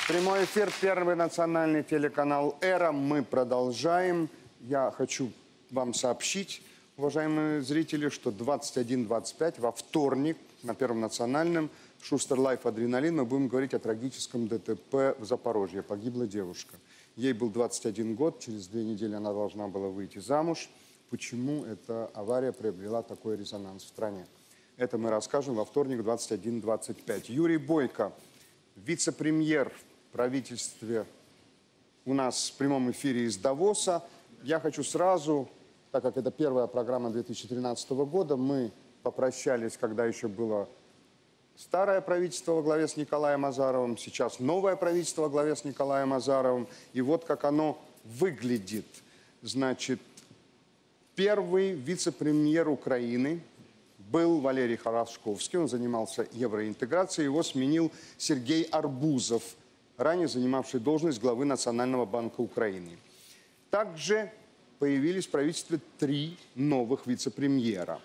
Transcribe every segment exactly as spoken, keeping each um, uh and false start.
Прямой эфир, Первый национальный телеканал «Эра». Мы продолжаем. Я хочу вам сообщить, уважаемые зрители, что двадцать один двадцать пять во вторник на Первом национальном Шустер Лайф Адреналин мы будем говорить о трагическом ДТП в Запорожье. Погибла девушка. Ей был двадцать один год, через две недели она должна была выйти замуж. Почему эта авария приобрела такой резонанс в стране? Это мы расскажем во вторник двадцать один двадцать пять. Юрий Бойко, вице-премьер в правительстве, у нас в прямом эфире из Давоса. Я хочу сразу, так как это первая программа две тысячи тринадцатого года, мы попрощались, когда еще было старое правительство во главе с Николаем Азаровым, сейчас новое правительство во главе с Николаем Азаровым. И вот как оно выглядит. Значит, первый вице-премьер Украины был Валерий Хорошковский, он занимался евроинтеграцией, его сменил Сергей Арбузов, ранее занимавший должность главы Национального банка Украины. Также появились в правительстве три новых вице-премьера.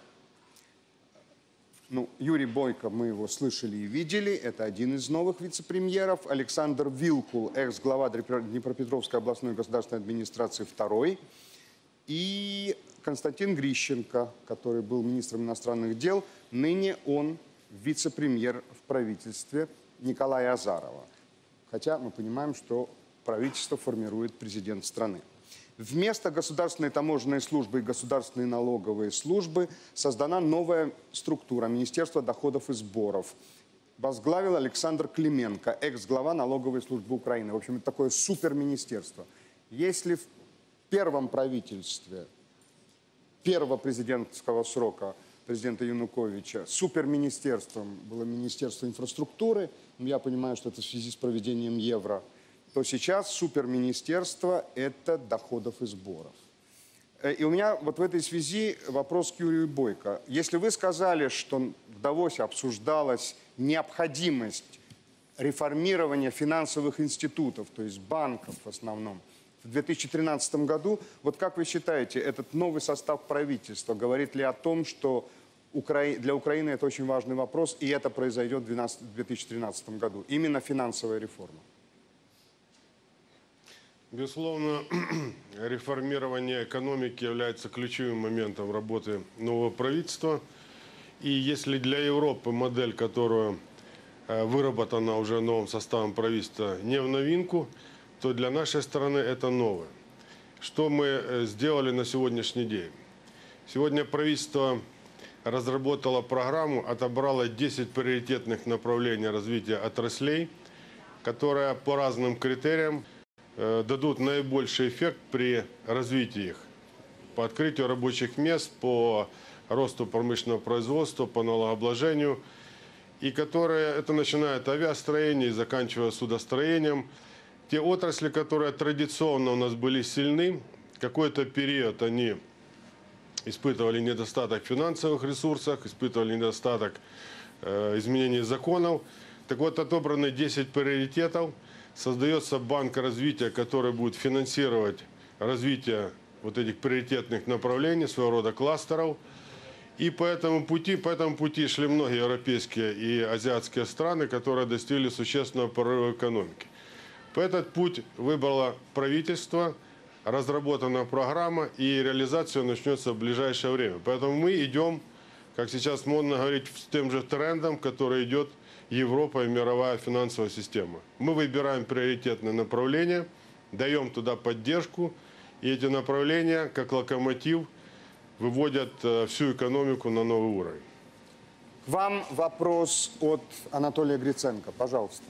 Ну, Юрий Бойко, мы его слышали и видели, это один из новых вице-премьеров. Александр Вилкул, экс-глава Днепропетровской областной государственной администрации, второй. И Константин Грищенко, который был министром иностранных дел, ныне он вице-премьер в правительстве Николая Азарова. Хотя мы понимаем, что правительство формирует президент страны. Вместо Государственной таможенной службы и Государственной налоговой службы создана новая структура Министерства доходов и сборов. Возглавил Александр Клименко, экс-глава налоговой службы Украины. В общем, это такое суперминистерство. Если в первом правительстве первого президентского срока президента Януковича суперминистерством было Министерство инфраструктуры, я понимаю, что это в связи с проведением евро, то сейчас суперминистерство – это доходов и сборов. И у меня вот в этой связи вопрос к Юрию Бойко. Если вы сказали, что в Давосе обсуждалась необходимость реформирования финансовых институтов, то есть банков в основном, в две тысячи тринадцатом году, вот как вы считаете, этот новый состав правительства говорит ли о том, что для Украины это очень важный вопрос, и это произойдет в две тысячи тринадцатом году, именно финансовая реформа? Безусловно, реформирование экономики является ключевым моментом работы нового правительства. И если для Европы модель, которая выработана уже новым составом правительства, не в новинку, то для нашей страны это новое. Что мы сделали на сегодняшний день? Сегодня правительство разработало программу, отобрало десять приоритетных направлений развития отраслей, которые по разным критериям дадут наибольший эффект при развитии их. По открытию рабочих мест, по росту промышленного производства, по налогообложению. И которые, это начиная от авиастроения и заканчивая судостроением. Те отрасли, которые традиционно у нас были сильны, какой-то период они испытывали недостаток в финансовых ресурсах, испытывали недостаток э, изменений законов. Так вот, отобраны десять приоритетов. Создается банк развития, который будет финансировать развитие вот этих приоритетных направлений, своего рода кластеров. И по этому пути, по этому пути шли многие европейские и азиатские страны, которые достигли существенного прорыва экономики. По этот путь выбрало правительство, разработана программа, и реализация начнется в ближайшее время. Поэтому мы идем, как сейчас модно говорить, с тем же трендом, который идет Европа и мировая финансовая система. Мы выбираем приоритетное направление, даем туда поддержку, и эти направления, как локомотив, выводят всю экономику на новый уровень. К вам вопрос от Анатолия Гриценко. Пожалуйста.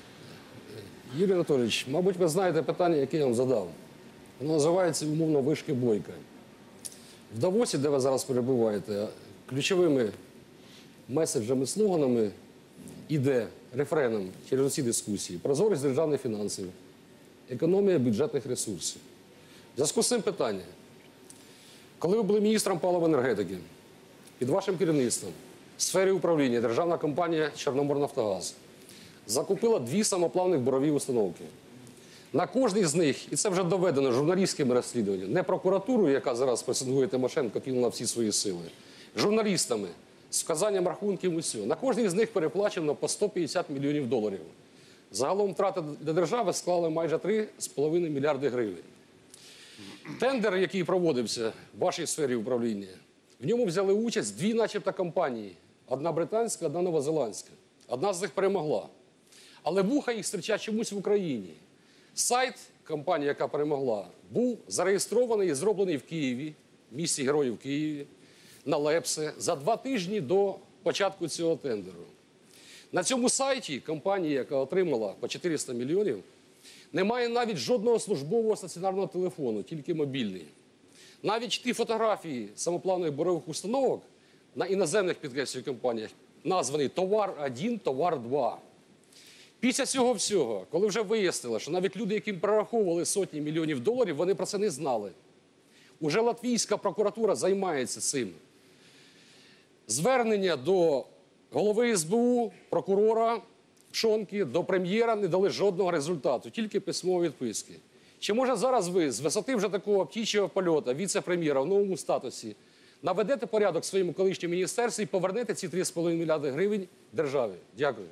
Юрій Анатолійович, мабуть, ви знаєте питання, яке я вам задав. Воно називається, умовно, вишки Бойка. В Давосі, де ви зараз перебуваєте, ключовими меседжами, слоганами іде рефреном через ці дискусії прозорість державних фінансів, економія бюджетних ресурсів. В зв'язку з цим питання. Коли ви були міністром паливо енергетики, під вашим керівництвом в сфері управління державна компанія «Чорноморнафтогаз» закупила дві самоплавних бурові установки. На кожній з них, і це вже доведено журналістськими розслідуваннями, не прокуратурою, яка зараз пресингує Тимошенко, кинула всі свої сили, журналістами, з вказанням рахунків усього. На кожній з них переплачено по сто п'ятдесят мільйонів доларів. Загалом втрати для держави склали майже три з половиною мільярди гривень. Тендер, який проводився в вашій сфері управління, в ньому взяли участь дві начебто компанії. Одна британська, одна новозеландська. Одна з них перемогла. Але вуха їх зустрічає чомусь в Україні. Сайт компанії, яка перемогла, був зареєстрований і зроблений в Києві, в місті Героїв Києві, на Лепсе, за два тижні до початку цього тендеру. На цьому сайті компанія, яка отримала по чотириста мільйонів, немає навіть жодного службового стаціонарного телефону, тільки мобільний. Навіть ті фотографії самоплавних бурових установок на іноземних підкреслюю компаніях названі «Товар один», «Товар два». Після цього всього, коли вже вияснили, що навіть люди, яким прораховували сотні мільйонів доларів, вони про це не знали. Уже латвійська прокуратура займається цим. Звернення до голови ес бе у, прокурора Пшонки, до прем'єра не дали жодного результату, тільки письмові відписки. Чи може зараз ви з висоти вже такого птічого польоту віце-прем'єра в новому статусі наведете порядок в своєму колишньому міністерстві і повернете ці три з половиною мільярди гривень державі? Дякую.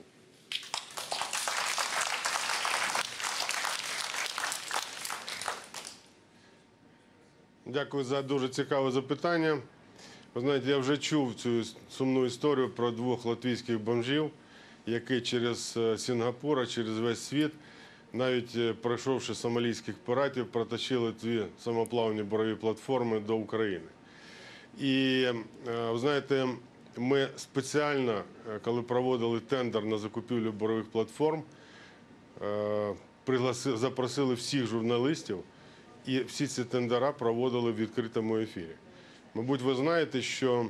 Дякую за дуже цікаве запитання. Ви знаєте, я вже чув цю сумну історію про двох латвійських бомжів, які через Сінгапур, через весь світ, навіть пройшовши сомалійських піратів, проточили дві самоплавні бурові платформи до України. І, ви знаєте, ми спеціально, коли проводили тендер на закупівлю бурових платформ, запросили всіх журналістів, і всі ці тендера проводили в відкритому ефірі. Мабуть, ви знаєте, що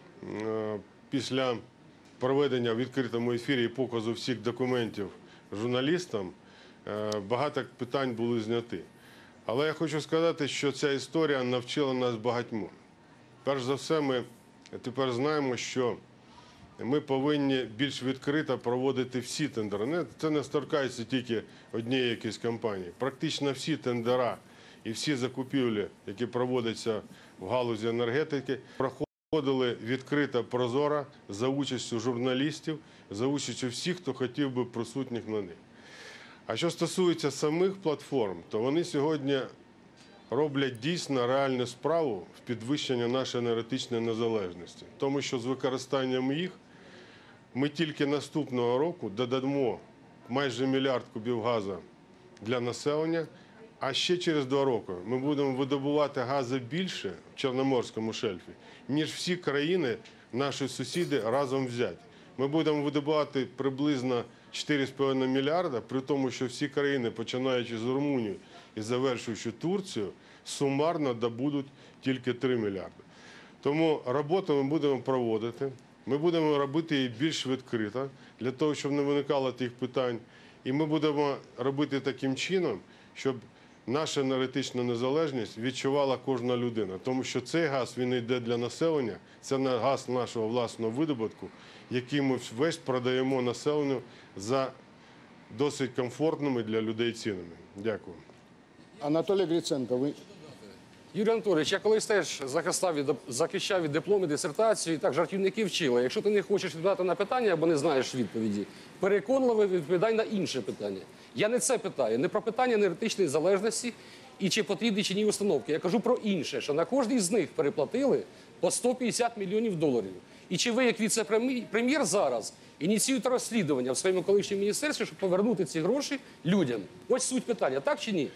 е, після проведення в відкритому ефірі і показу всіх документів журналістам е, багато питань були зняті. Але я хочу сказати, що ця історія навчила нас багатьму. Перш за все, ми тепер знаємо, що ми повинні більш відкрито проводити всі тендери. Це не торкається тільки однієї якоїсь компанії. Практично всі тендера і всі закупівлі, які проводяться в галузі енергетики, проходили відкрито, прозоро, за участю журналістів, за участю всіх, хто хотів би присутніх на них. А що стосується самих платформ, то вони сьогодні роблять дійсно реальну справу в підвищенні нашої енергетичної незалежності. Тому що з використанням їх ми тільки наступного року додамо майже мільярд кубів газу для населення, а ще через два роки ми будемо видобувати газу більше в Чорноморському шельфі, ніж всі країни, наші сусіди, разом взяті. Ми будемо видобувати приблизно чотири з половиною мільярда, при тому, що всі країни, починаючи з Румунії і завершуючи Турцію, сумарно добудуть тільки три мільярди. Тому роботу ми будемо проводити, ми будемо робити її більш відкрито, для того, щоб не виникало тих питань. І ми будемо робити таким чином, щоб наша енергетична незалежність відчувала кожна людина. Тому що цей газ, він йде для населення, це газ нашого власного видобутку, який ми весь продаємо населенню за досить комфортними для людей цінами. Дякую. Анатолий Гриценко, вы... Юрій Анатолійович, я колись теж захистав від, захищав від диплому, дисертацію, і так жартівники вчили. Якщо ти не хочеш відповідати на питання або не знаєш відповіді, переконливо відповідай на інше питання. Я не це питаю, не про питання енергетичної залежності і чи потрібні чи ні установки. Я кажу про інше, що на кожній з них переплатили по сто п'ятдесят мільйонів доларів. І чи ви, як віце-прем'єр, зараз ініціюєте розслідування в своєму колишньому міністерстві, щоб повернути ці гроші людям? Ось суть питання, так чи ні?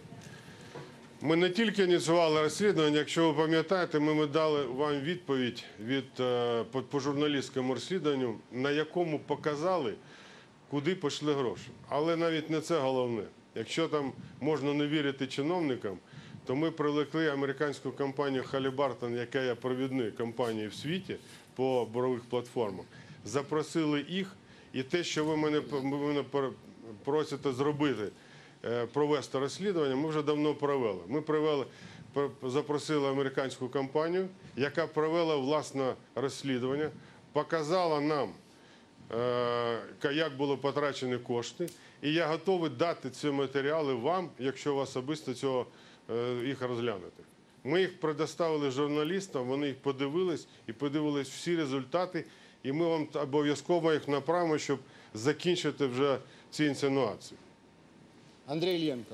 Ми не тільки ініціювали розслідування, якщо ви пам'ятаєте, ми, ми дали вам відповідь від, по, по журналістському розслідуванню, на якому показали, куди пішли гроші. Але навіть не це головне. Якщо там можна не вірити чиновникам, то ми привлекли американську компанію Halliburton, яка є провідною компанією в світі по бурових платформах, запросили їх, і те, що ви мене, мене просите зробити, провести розслідування, ми вже давно провели. Ми провели, запросили американську компанію, яка провела власне розслідування, показала нам, як були потрачені кошти, і я готовий дати ці матеріали вам, якщо ви особисто цього, їх розглянете. Ми їх предоставили журналістам, вони їх подивились і подивились всі результати, і ми вам обов'язково їх направимо, щоб закінчити вже ці інсинуації. Андрей Ильенко.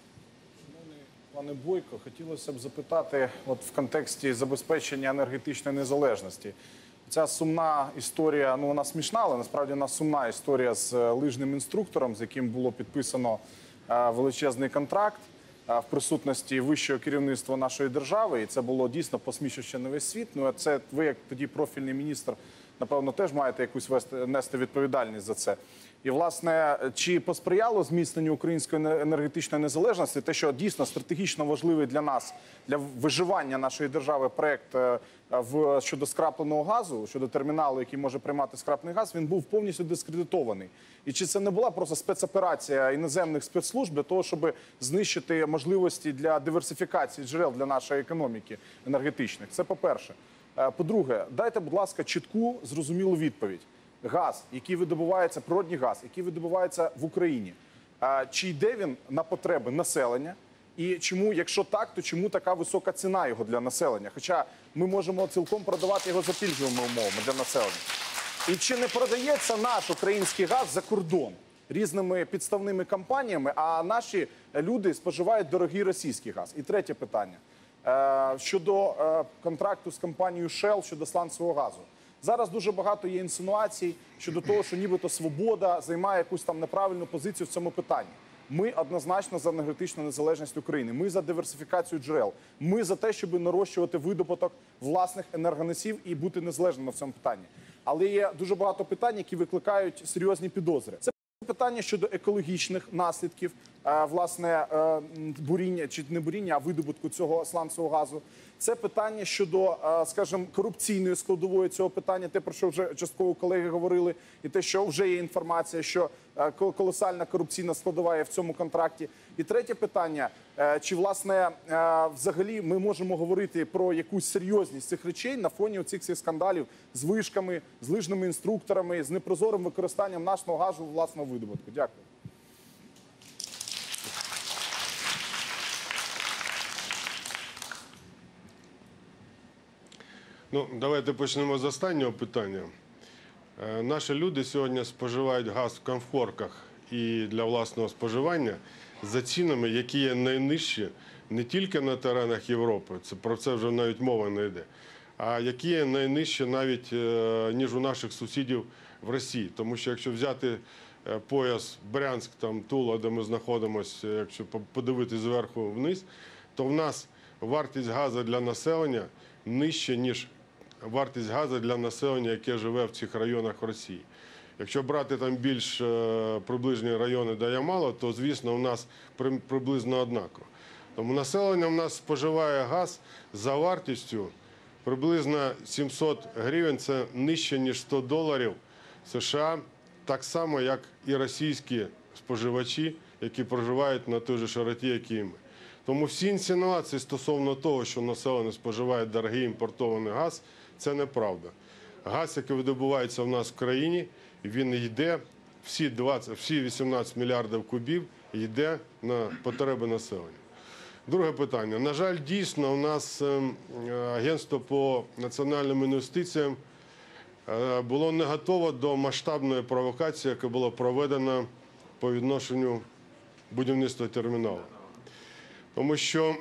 Пане Бойко, хотілося б запитати от в контексті забезпечення енергетичної незалежності. Ця сумна історія, ну вона смішна, але насправді вона сумна історія з лижним інструктором, з яким було підписано е, величезний контракт е, в присутності вищого керівництва нашої держави. І це було дійсно посмішище на весь світ. Ну, а це ви, як тоді профільний міністр, напевно, теж маєте якусь вести, нести відповідальність за це. І, власне, чи посприяло зміцненню української енергетичної незалежності те, що дійсно стратегічно важливий для нас, для виживання нашої держави проєкт в, щодо скрапленого газу, щодо терміналу, який може приймати скраплений газ, він був повністю дискредитований. І чи це не була просто спецоперація іноземних спецслужб для того, щоб знищити можливості для диверсифікації джерел для нашої економіки енергетичних? Це по-перше. По-друге, дайте, будь ласка, чітку, зрозумілу відповідь. Газ, який видобувається, природній газ, який видобувається в Україні, чи йде він на потреби населення? І чому, якщо так, то чому така висока ціна його для населення? Хоча ми можемо цілком продавати його за пільговими умовами для населення. І чи не продається наш український газ за кордон різними підставними компаніями, а наші люди споживають дорогий російський газ? І третє питання. Щодо контракту з компанією Shell щодо сланцевого газу. Зараз дуже багато є інсинуацій щодо того, що нібито «Свобода» займає якусь там неправильну позицію в цьому питанні. Ми однозначно за енергетичну незалежність України. Ми за диверсифікацію джерел. Ми за те, щоб нарощувати видобуток власних енергоносів і бути незалежними в цьому питанні. Але є дуже багато питань, які викликають серйозні підозри. Це питання щодо екологічних наслідків, власне, буріння, чи не буріння, а видобутку цього сланцевого газу. Це питання щодо, скажімо, корупційної складової цього питання, те, про що вже частково колеги говорили, і те, що вже є інформація, що колосальна корупційна складова є в цьому контракті. І третє питання, чи, власне, взагалі ми можемо говорити про якусь серйозність цих речей на фоні оцих всіх скандалів з вишками, з лижними інструкторами, з непрозорим використанням нашого газу власного видобутку. Дякую. Ну, давайте почнемо з останнього питання. Е, наші люди сьогодні споживають газ в комфорках і для власного споживання за цінами, які є найнижчі не тільки на теренах Європи, це, про це вже навіть мова не йде, а які є найнижчі навіть, е, ніж у наших сусідів в Росії. Тому що якщо взяти е, пояс Брянськ, там, Тула, де ми знаходимося, якщо подивитися зверху вниз, то в нас вартість газу для населення нижче, ніж вартість газу для населення, яке живе в цих районах Росії. Якщо брати там більш е, приближені райони, де є мало, то, звісно, у нас при, приблизно однаково. Тому населення у нас споживає газ за вартістю приблизно сімсот гривень, це нижче, ніж сто доларів США, так само, як і російські споживачі, які проживають на той же широті, як і ми. Тому всі інсинуації стосовно того, що населення споживає дорогий імпортований газ, це неправда. Газ, який видобувається в нас в країні, він йде, всі, двадцять, всі вісімнадцять мільярдів кубів йде на потреби населення. Друге питання. На жаль, дійсно, у нас агентство по національним інвестиціям було не готове до масштабної провокації, яка була проведена по відношенню будівництва терміналу. Тому що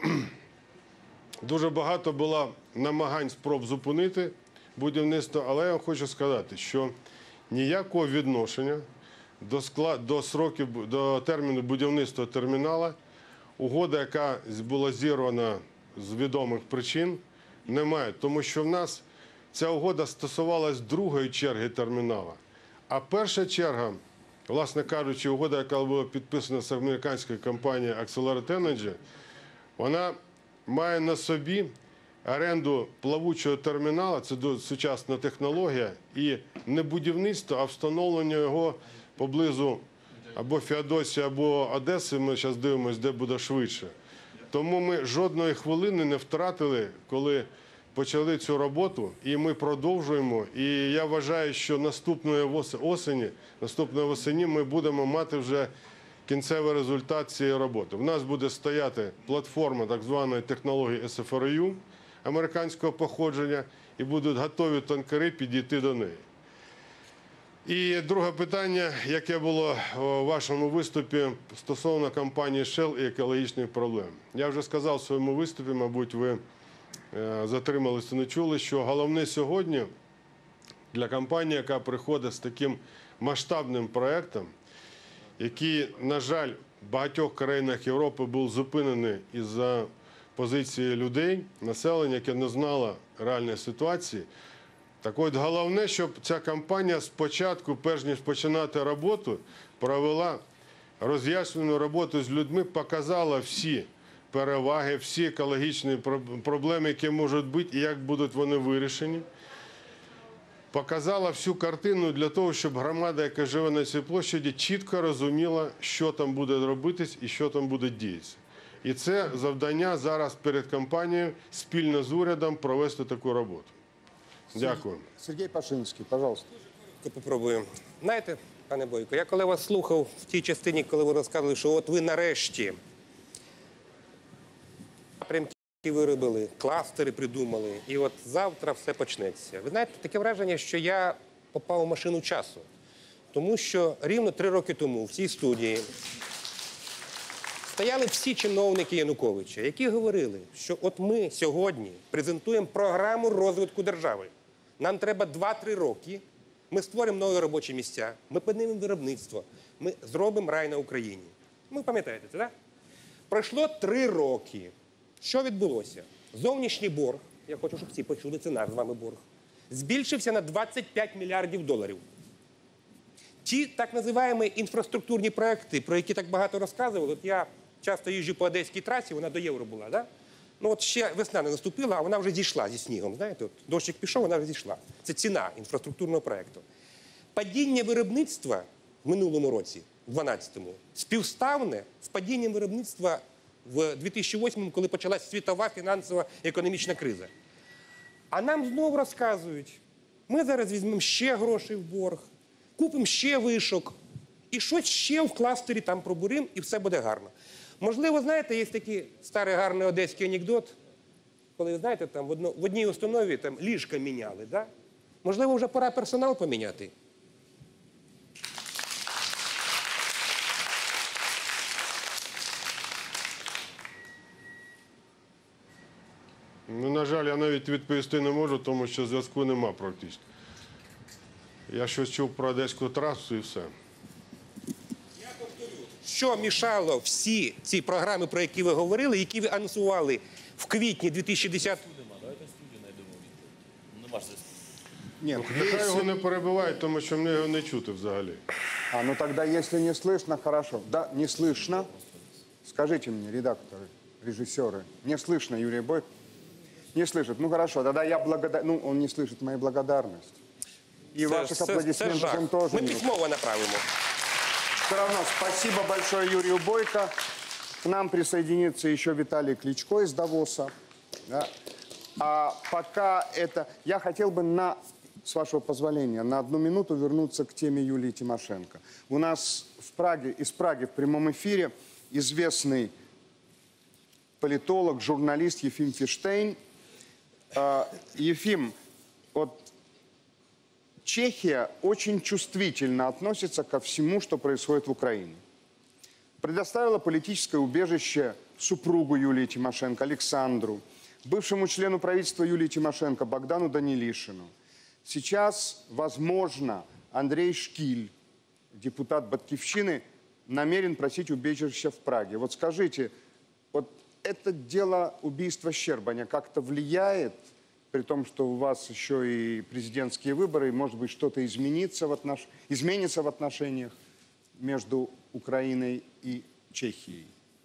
дуже багато було намагань спроб зупинити будівництво, але я вам хочу сказати, що ніякого відношення до, склад, до, сроків, до терміну будівництва термінала, угода, яка була зірвана з відомих причин, немає. Тому що в нас ця угода стосувалась другої черги термінала. А перша черга, власне кажучи, угода, яка була підписана з американською компанією Accelerate Energy, вона має на собі оренду плавучого термінала, це сучасна технологія, і не будівництво, а встановлення його поблизу або Феодосії, або Одеси, ми зараз дивимося, де буде швидше. Тому ми жодної хвилини не втратили, коли почали цю роботу, і ми продовжуємо. І я вважаю, що наступної осені, наступної осені ми будемо мати вже кінцевий результат цієї роботи. В нас буде стояти платформа так званої технології ес еф ар ю американського походження, і будуть готові танкери підійти до неї. І друге питання, яке було у вашому виступі стосовно компанії Shell і екологічних проблем. Я вже сказав у своєму виступі, мабуть, ви затрималися, не чули, що головне сьогодні для компанії, яка приходить з таким масштабним проєктом, який, на жаль, в багатьох країнах Європи був зупинений із-за позиції людей, населення, яке не знало реальної ситуації. Так от головне, щоб ця компанія спочатку, перш ніж починати роботу, провела роз'яснювальну роботу з людьми, показала всі переваги, всі екологічні проблеми, які можуть бути і як будуть вони вирішені. Показала всю картину для того, щоб громада, яка живе на цій площаді, чітко розуміла, що там буде робитись і що там буде діятися. І це завдання зараз перед компанією спільно з урядом провести таку роботу. Дякую. Сергій Пашинський, пожалуйста. Попробую. Знаєте, пане Бойко, я коли вас слухав в тій частині, коли ви розказували, що от ви нарешті напрямки виробили, кластери придумали, і от завтра все почнеться. Ви знаєте, таке враження, що я попав у машину часу. Тому що рівно три роки тому в цій студії стояли всі чиновники Януковича, які говорили, що от ми сьогодні презентуємо програму розвитку держави. Нам треба два-три роки, ми створимо нові робочі місця, ми піднімемо виробництво, ми зробимо рай на Україні. Ви пам'ятаєте це, так? Пройшло три роки. Що відбулося? Зовнішній борг, я хочу, щоб всі почули, це наш з вами борг, збільшився на двадцять п'ять мільярдів доларів. Ті так називаємо інфраструктурні проекти, про які так багато розказували, от я часто їжджу по Одеській трасі, вона до Євро була, да? Ну от ще весна не наступила, а вона вже зійшла зі снігом, знаєте, от дощик пішов, вона вже зійшла. Це ціна інфраструктурного проекту. Падіння виробництва в минулому році, в дванадцятому, співставне з падінням виробництва в дві тисячі восьмому, коли почалась світова фінансова економічна криза. А нам знову розказують, ми зараз візьмемо ще грошей в борг, купимо ще вишок, і щось ще в кластері там пробуримо, і все буде гарно. Можливо, знаєте, є такий старий гарний одеський анекдот, коли, знаєте, там в, одно, в одній установі там ліжка міняли, да? Можливо, вже пора персонал поміняти. Ну, на жаль, я навіть відповісти не можу, тому що зв'язку нема практично. Я щось чув про Одеську трасу і все. Що мішало всі ці програми, про які ви говорили, які ви анонсували в квітні дві тисячі десятого? Нет, Нехай його не перебивають, тому що мені його не чути взагалі. А, ну тогда, если не слышно, хорошо. Да, не слышно. Скажите мне, редакторы, режиссеры, не слышно Юрий Бойко? Не слышит. Ну хорошо, тогда я благодарен. Ну, он не слышит моей благодарности. И ваших це, аплодисментов це жах. им тоже Ми не письмово направимо. Все равно спасибо большое Юрию Бойко. К нам присоединится еще Виталий Кличко из Давоса. Да. А пока это... Я хотел бы, на, с вашего позволения, на одну минуту вернуться к теме Юлии Тимошенко. У нас в Праге, из Праги в прямом эфире известный политолог, журналист Ефим Фиштейн. Ефим, вот Чехия очень чувствительно относится ко всему, что происходит в Украине. Предоставила политическое убежище супругу Юлии Тимошенко, Александру, бывшему члену правительства Юлии Тимошенко, Богдану Данилишину. Сейчас, возможно, Андрей Шкиль, депутат Батькивщины, намерен просить убежище в Праге. Вот скажите, вот это дело убийства Щербаня как-то влияет, при том, что у вас еще и президентские выборы, и, может быть, что-то изменится в, отнош... изменится в отношениях между Украиной и Чехией?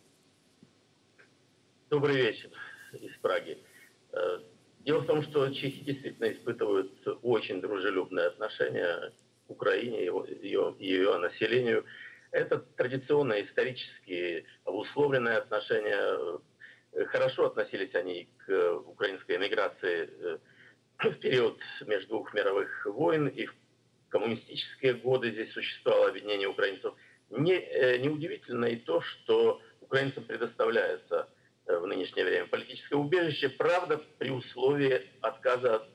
Добрый вечер из Праги. Дело в том, что чехи действительно испытывают очень дружелюбное отношение к Украине и ее, ее населению. Это традиционно исторически обусловленное отношение. Хорошо относились они к украинской эмиграции в период между двух мировых войн, и в коммунистические годы здесь существовало объединение украинцев. Не, неудивительно и то, что украинцам предоставляется в нынешнее время политическое убежище, правда, при условии отказа от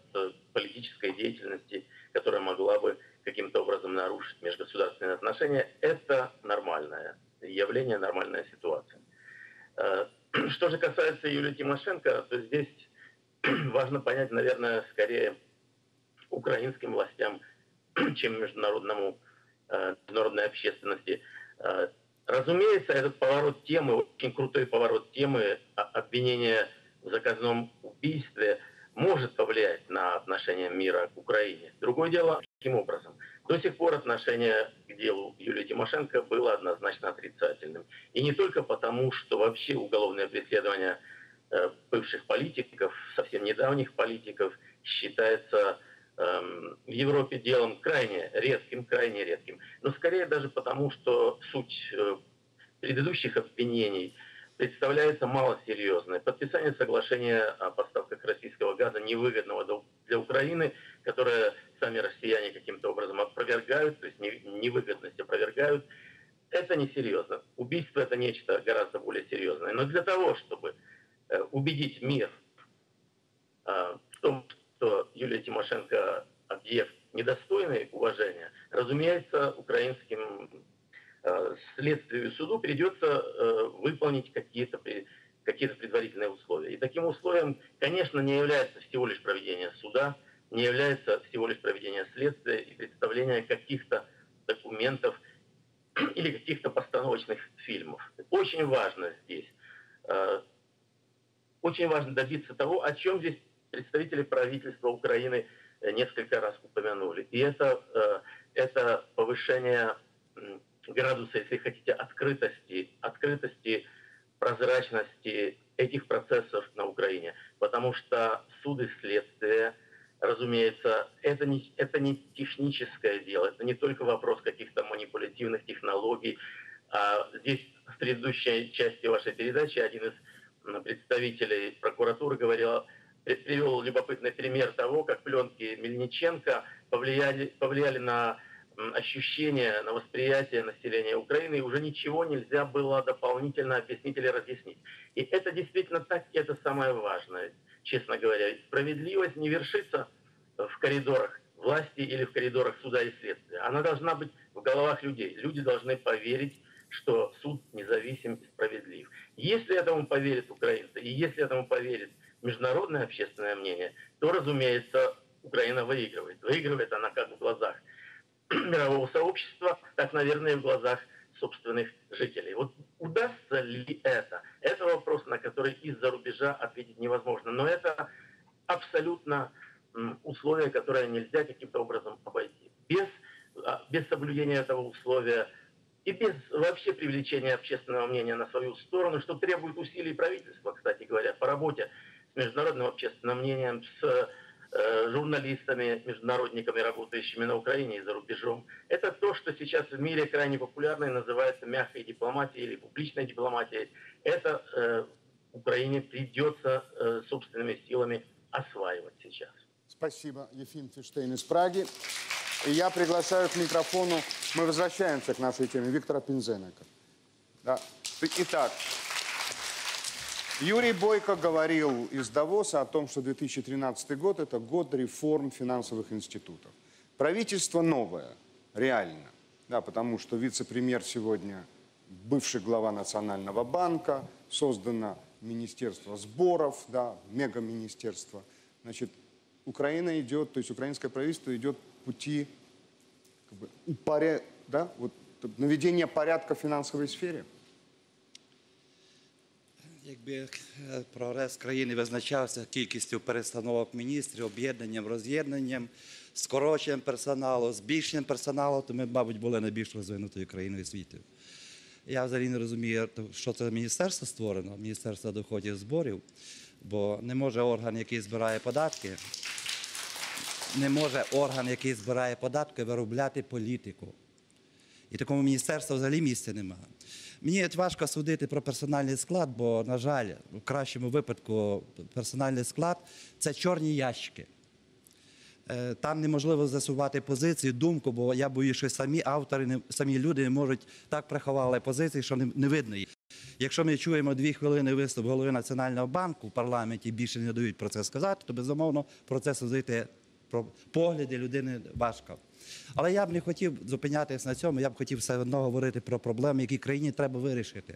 политической деятельности, которая могла бы каким-то образом нарушить межгосударственные отношения. Это нормальное явление, нормальная ситуация. Что же касается Юлии Тимошенко, то здесь важно понять, наверное, скорее украинским властям, чем международному, международной общественности. Разумеется, этот поворот темы, очень крутой поворот темы обвинения в заказном убийстве может повлиять на отношение мира к Украине. Другое дело, каким образом. До сих пор отношение к делу Юлии Тимошенко было однозначно отрицательным. И не только потому, что вообще уголовное преследование э, бывших политиков, совсем недавних политиков, считается э, в Европе делом крайне редким, крайне редким. Но скорее даже потому, что суть э, предыдущих обвинений представляется малосерьезной. Подписание соглашения о поставках российского газа невыгодного для Украины, которое сами россияне каким-то образом опровергают, то есть невыгодность опровергают, это несерьезно. Убийство – это нечто гораздо более серьезное. Но для того, чтобы убедить мир в том, что Юлия Тимошенко объект недостойный уважения, разумеется, украинским следствию и суду придется выполнить какие-то какие-то предварительные условия. И таким условием, конечно, не является всего лишь проведение суда, не является всего лишь проведение следствия и представление каких-то документов или каких-то постановочных фильмов. Очень важно здесь, очень важно добиться того, о чем здесь представители правительства Украины несколько раз упомянули. И это, это повышение градуса, если хотите, открытости, открытости, прозрачности этих процессов на Украине. Потому что суд и следствие, разумеется, это не, это не техническое дело, это не только вопрос каких-то манипулятивных технологий. А здесь в предыдущей части вашей передачи один из представителей прокуратуры говорил, привел любопытный пример того, как пленки Мельниченко повлияли, повлияли на ощущение, на восприятие населения Украины, и уже ничего нельзя было дополнительно объяснить или разъяснить. И это действительно так, и это самое важное, честно говоря. Справедливость не вершится в коридорах власти или в коридорах суда и следствия. Она должна быть в головах людей. Люди должны поверить, что суд независим и справедлив. Если этому поверят украинцы, и если этому поверит международное общественное мнение, то, разумеется, Украина выигрывает. Выигрывает она как в глазах мирового сообщества, так, наверное, и в глазах собственных жителей. Вот удастся ли это? Это вопрос, на который из-за рубежа ответить невозможно. Но это абсолютно условие, которое нельзя каким-то образом обойти. Без, без соблюдения этого условия и без вообще привлечения общественного мнения на свою сторону, что требует усилий правительства, кстати говоря, по работе с международным общественным мнением, с журналистами, международниками, работающими на Украине и за рубежом. Это то, что сейчас в мире крайне популярно и называется мягкой дипломатией или публичной дипломатией. Это э, Украине придется э, собственными силами осваивать сейчас. Спасибо, Ефим Фиштейн из Праги. И я приглашаю к микрофону, мы возвращаемся к нашей теме, Виктора Пинзенека. Да. Итак, Юрий Бойко говорил из Давоса о том, что две тысячи тринадцатый год – это год реформ финансовых институтов. Правительство новое, реально, да, потому что вице-премьер сегодня бывший глава Национального банка, создано Министерство сборов, да, мега-министерство. Значит, Украина идет, то есть украинское правительство идет по пути как бы, упоря... да, вот, наведения порядка в финансовой сфере. Якби прогрес країни визначався кількістю перестановок міністрів, об'єднанням, роз'єднанням, скороченням персоналу, збільшенням персоналу, то ми, мабуть, були найбільш розвинутою країною світу. Я взагалі не розумію, що це міністерство створено, Міністерство доходів і зборів, бо не може орган, який збирає податки, не може орган, який збирає податки, виробляти політику. І такому міністерству взагалі місця немає. Мені важко судити про персональний склад, бо, на жаль, в кращому випадку персональний склад – це чорні ящики. Там неможливо засувати позицію, думку, бо я боюсь, що самі автори, самі люди не можуть так приховали позиції, що не видно їх. Якщо ми чуємо дві хвилини виступ голови Національного банку в парламенті, більше не дають про це сказати, то, безумовно, процесу зайти про погляди людини важко. Але я б не хотів зупинятися на цьому, я б хотів все одно говорити про проблеми, які країні треба вирішити.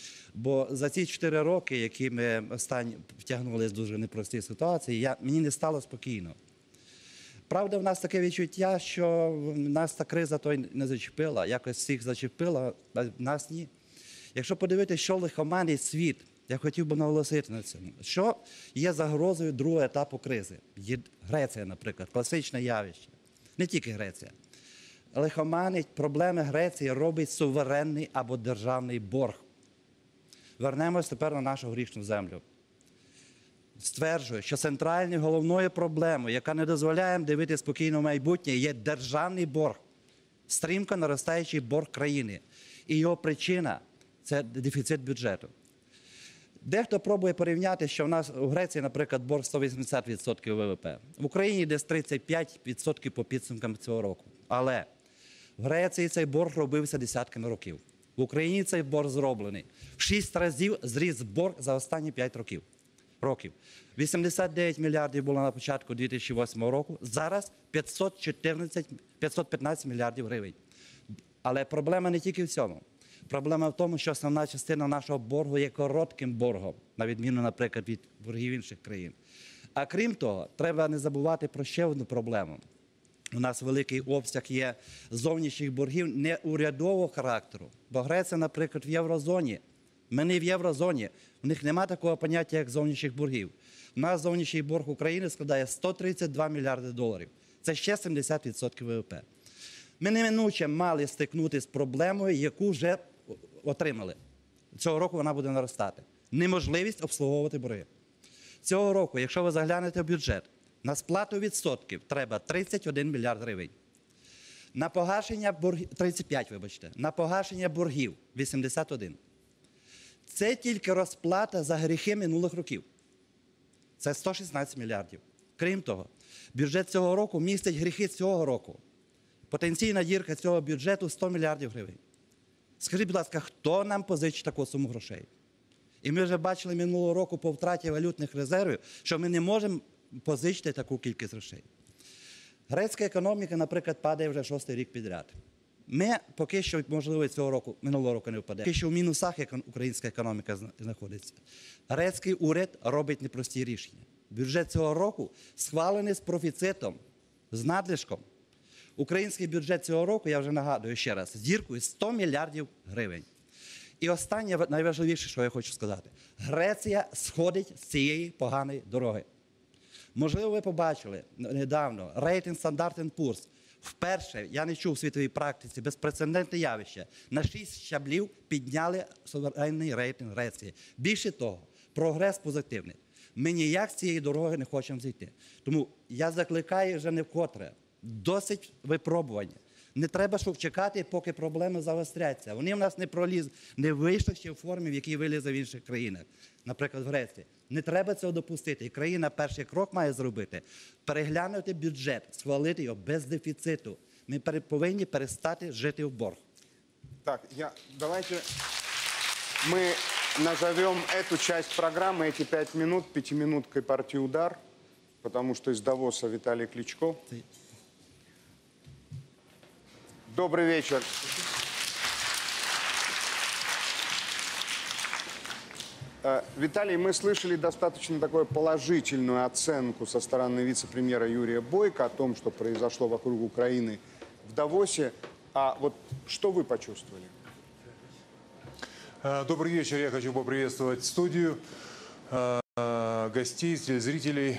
Бо за ці чотири роки, які ми останні втягнули з дуже непрості ситуації, я, мені не стало спокійно. Правда, в нас таке відчуття, що нас та криза той не зачепила, якось всіх зачепила, а нас ні. Якщо подивитися, що лихоманить світ, я хотів би наголосити на цьому. Що є загрозою другого етапу кризи? Є Греція, наприклад, класичне явище. Не тільки Греція. Лихоманить проблеми Греції робить суверенний або державний борг. Вернемось тепер на нашу грішну землю. Стверджую, що центральною головною проблемою, яка не дозволяє їм дивити спокійно в майбутнє, є державний борг. Стрімко наростаючий борг країни. І його причина – це дефіцит бюджету. Дехто пробує порівняти, що в нас у Греції, наприклад, борг сто вісімдесят відсотків ВВП. В Україні десь тридцять п'ять відсотків по підсумкам цього року. Але в Греції цей борг робився десятками років. В Україні цей борг зроблений. В шість разів зріс борг за останні п'ять років. років. вісімдесят дев'ять мільярдів було на початку дві тисячі восьмого року, зараз п'ятсот чотирнадцять, п'ятсот п'ятнадцять мільярдів гривень. Але проблема не тільки в цьому. Проблема в тому, що основна частина нашого боргу є коротким боргом, на відміну, наприклад, від боргів інших країн. А крім того, треба не забувати про ще одну проблему. У нас великий обсяг є зовнішніх боргів неурядового характеру. Бо Греція, наприклад, в єврозоні. Ми не в єврозоні. У них немає такого поняття, як зовнішніх боргів. У нас зовнішній борг України складає сто тридцять два мільярди доларів. Це ще сімдесят відсотків ВВП. Ми неминуче мали стикнутися з проблемою, яку вже отримали. Цього року вона буде наростати. Неможливість обслуговувати борги. Цього року, якщо ви заглянете в бюджет, на сплату відсотків треба тридцять один мільярд гривень. На погашення боргів, тридцять п'ять, вибачте, на погашення боргів вісімдесят один. Це тільки розплата за гріхи минулих років. Це сто шістнадцять мільярдів. Крім того, бюджет цього року містить гріхи цього року. Потенційна дірка цього бюджету – сто мільярдів гривень. Скажіть, будь ласка, хто нам позичить таку суму грошей? І ми вже бачили минулого року по втраті валютних резервів, що ми не можемо позичити таку кількість грошей. Грецька економіка, наприклад, падає вже шостий рік підряд. Ми поки що, можливо, цього року, минулого року не впаде. Поки що в мінусах українська економіка знаходиться. Грецький уряд робить непрості рішення. Бюджет цього року схвалений з профіцитом, з надлишком. Український бюджет цього року, я вже нагадую ще раз, з діркою сто мільярдів гривень. І останнє, найважливіше, що я хочу сказати. Греція сходить з цієї поганої дороги. Можливо, ви побачили недавно рейтинг Standard енд Poor's. Вперше, я не чув в світовій практиці, безпрецедентне явище, на шість щаблів підняли суверенний рейтинг Греції. Більше того, прогрес позитивний. Ми ніяк з цієї дороги не хочемо зійти. Тому я закликаю вже не вкотре. Досить випробування. Не треба, щоб чекати, поки проблеми загостряться. Вони в нас не проліз, не вийшли ще в формі, в якій вилізе в інших країнах. Наприклад, в Греції. Не треба цього допустити. І країна перший крок має зробити. Переглянути бюджет, схвалити його без дефіциту. Ми повинні перестати жити в борг. Так, я, давайте мы назовем эту часть программы, эти пять минут, пятиминуткой партии «Удар», потому что из Давоса Виталий Кличко. Добрый вечер. Э, Виталий, мы слышали достаточно такую положительную оценку со стороны вице-премьера Юрия Бойко о том, что произошло вокруг Украины в Давосе. А вот что вы почувствовали? Добрый вечер. Я хочу поприветствовать студию, гостей, телезрителей.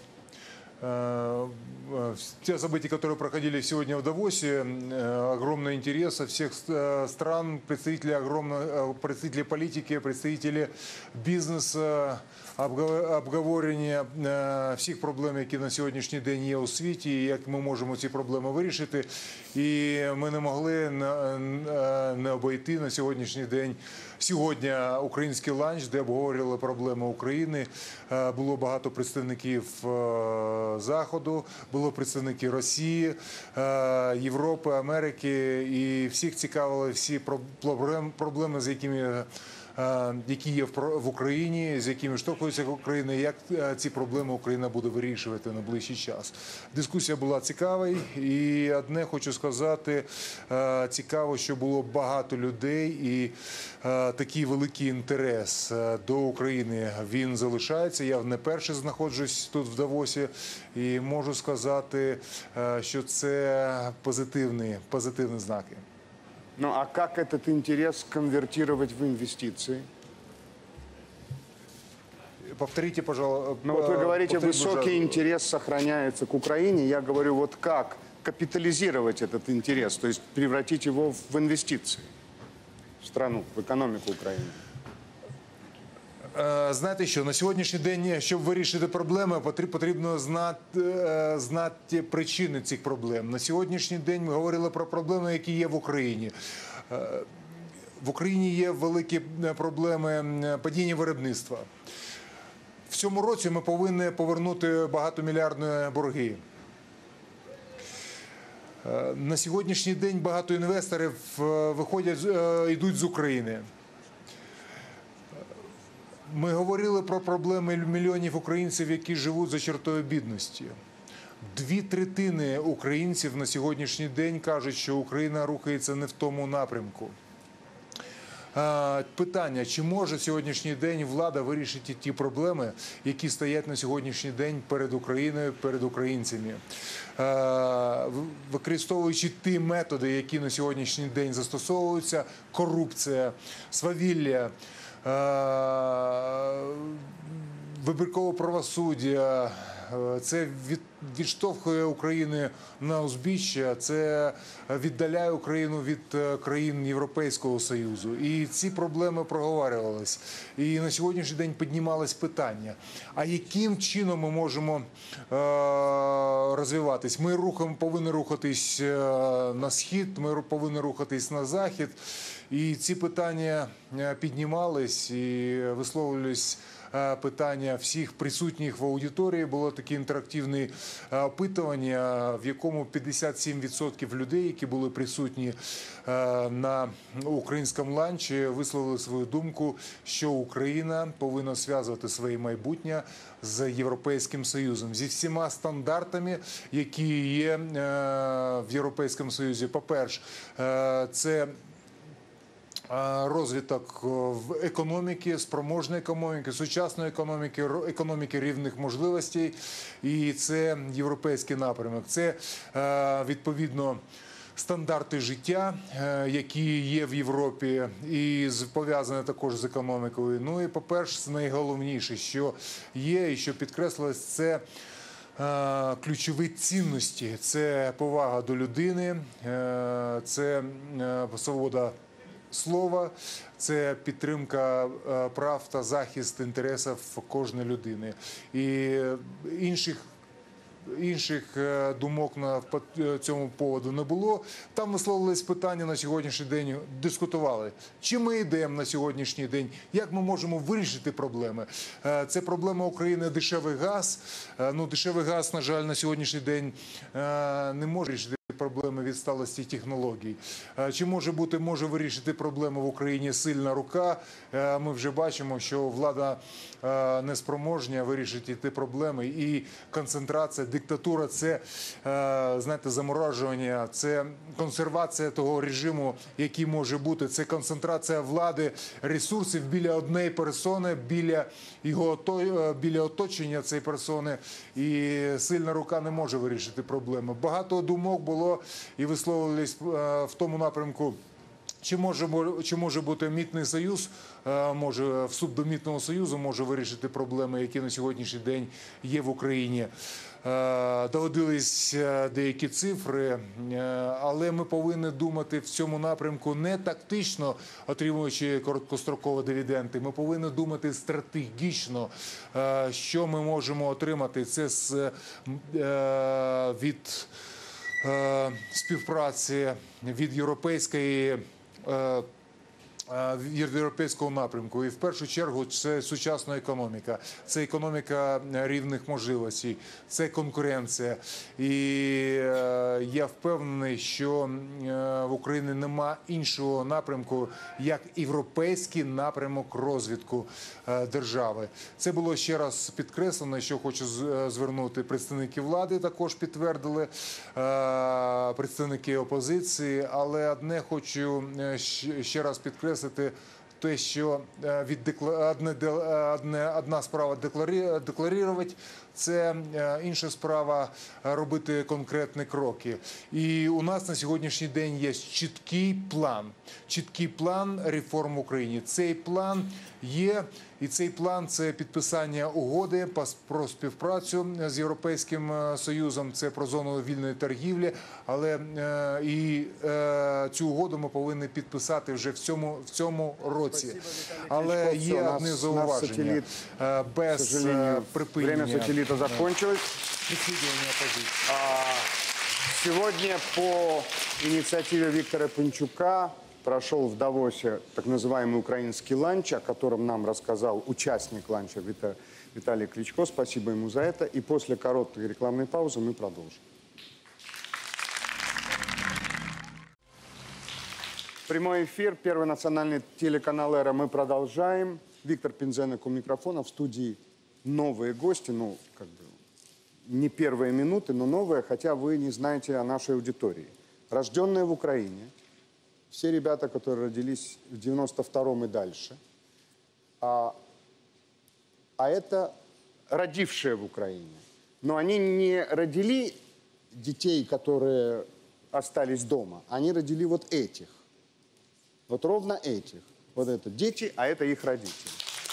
Те события, которые проходили сегодня в Давосе, огромного интереса всех стран, представителей огромного, представителей политики, представителей бизнеса, обговорення всіх проблем, які на сьогоднішній день є у світі, і як ми можемо ці проблеми вирішити. І ми не могли не обійти на сьогоднішній день. Сьогодні український ланч, де обговорювали проблеми України. Було багато представників Заходу, були представники Росії, Європи, Америки, і всіх цікавили всі проблеми, з якими які є в Україні, з якими штовхується Україна, як ці проблеми Україна буде вирішувати на ближчий час. Дискусія була цікава, і одне хочу сказати, цікаво, що було багато людей, і такий великий інтерес до України, він залишається. Я не перший знаходжусь тут в Давосі, і можу сказати, що це позитивні, позитивні знаки. Ну а как этот интерес конвертировать в инвестиции? Повторите, пожалуйста. Ну вот вы говорите, высокий интерес сохраняется к Украине. Я говорю, вот как капитализировать этот интерес, то есть превратить его в инвестиции в страну, в экономику Украины? Знаєте що, на сьогоднішній день, щоб вирішити проблеми, потрібно знати, знати причини цих проблем. На сьогоднішній день ми говорили про проблеми, які є в Україні. В Україні є великі проблеми падіння виробництва. В цьому році ми повинні повернути багатомільярдні борги. На сьогоднішній день багато інвесторів виходять, йдуть з України. Ми говорили про проблеми мільйонів українців, які живуть за чертою бідності. Дві третини українців на сьогоднішній день кажуть, що Україна рухається не в тому напрямку. Питання, чи може сьогоднішній день влада вирішити ті проблеми, які стоять на сьогоднішній день перед Україною, перед українцями, використовуючи ті методи, які на сьогоднішній день застосовуються: корупція, свавілля, вибіркове правосуддя. Це відштовхує Україну на узбіччя, це віддаляє Україну від країн Європейського Союзу. І ці проблеми проговорювалися. І на сьогоднішній день піднімалось питання, а яким чином ми можемо розвиватись? Ми рухаємо, повинні рухатись на схід, ми повинні рухатись на захід. І ці питання піднімались і висловлювались питання всіх присутніх в аудиторії. Було таке інтерактивне опитування, в якому п'ятдесят сім відсотків людей, які були присутні на українському ланчі, висловили свою думку, що Україна повинна зв'язувати своє майбутнє з Європейським Союзом, зі всіма стандартами, які є в Європейському Союзі. По-перше, це розвиток в економіки, спроможної економіки, сучасної економіки, економіки рівних можливостей. І це європейський напрямок. Це, відповідно, стандарти життя, які є в Європі і пов'язані також з економікою. Ну і, по-перше, найголовніше, що є і що підкреслилось, це ключові цінності. Це повага до людини, це свобода слова, це підтримка прав та захист інтересів кожної людини. І інших Інших думок на цьому поводу не було. Там висловились питання на сьогоднішній день, дискутували. Чи ми йдемо на сьогоднішній день? Як ми можемо вирішити проблеми? Це проблема України – дешевий газ. Ну, дешевий газ, на жаль, на сьогоднішній день не може вирішити проблеми відсталості технологій. Чи може бути, може вирішити проблеми в Україні сильна рука? Ми вже бачимо, що влада неспроможна вирішити ті проблеми. І концентрація, диктатура – це, знаєте, заморожування, це консервація того режиму, який може бути. Це концентрація влади, ресурсів біля однієї персони, біля його біля оточення цієї персони. І сильна рука не може вирішити проблеми. Багато думок було і висловлювались в тому напрямку, чи може, чи може бути митний союз, може вступ до митного союзу може вирішити проблеми, які на сьогоднішній день є в Україні. Доводились деякі цифри, але ми повинні думати в цьому напрямку не тактично, отримуючи короткострокові дивіденди. Ми повинні думати стратегічно, що ми можемо отримати. Це з, від співпраці, від європейської в європейського напрямку. І в першу чергу це сучасна економіка, це економіка рівних можливостей, це конкуренція. І я впевнений, що в Україні нема іншого напрямку, як європейський напрямок розвитку держави. Це було ще раз підкреслено, що хочу звернути. Представники влади також підтвердили, представники опозиції, але одне хочу ще раз підкреслити, те, що від одне, одне, одна справа декларувати, це інша справа робити конкретні кроки. І у нас на сьогоднішній день є чіткий план, чіткий план реформ в Україні. Цей план є, і цей план – це підписання угоди про співпрацю з Європейським Союзом, це про зону вільної торгівлі, але і цю угоду ми повинні підписати вже в цьому, в цьому році. Але є одне зауваження. Без припинення это закончилось. А, сегодня по инициативе Виктора Пинчука прошел в Давосе так называемый украинский ланч, о котором нам рассказал участник ланча Виталий Кличко. Спасибо ему за это. И после короткой рекламной паузы мы продолжим. Прямой эфир, Первый национальный телеканал «Эра». Мы продолжаем. Виктор Пинзенок у микрофона, в студии новые гости, ну, как бы, не первые минуты, но новые, хотя вы не знаете о нашей аудитории. Рожденные в Украине, все ребята, которые родились в девяносто втором и дальше, а, а это родившие в Украине. Но они не родили детей, которые остались дома, они родили вот этих. Вот ровно этих. Вот это дети, а это их родители.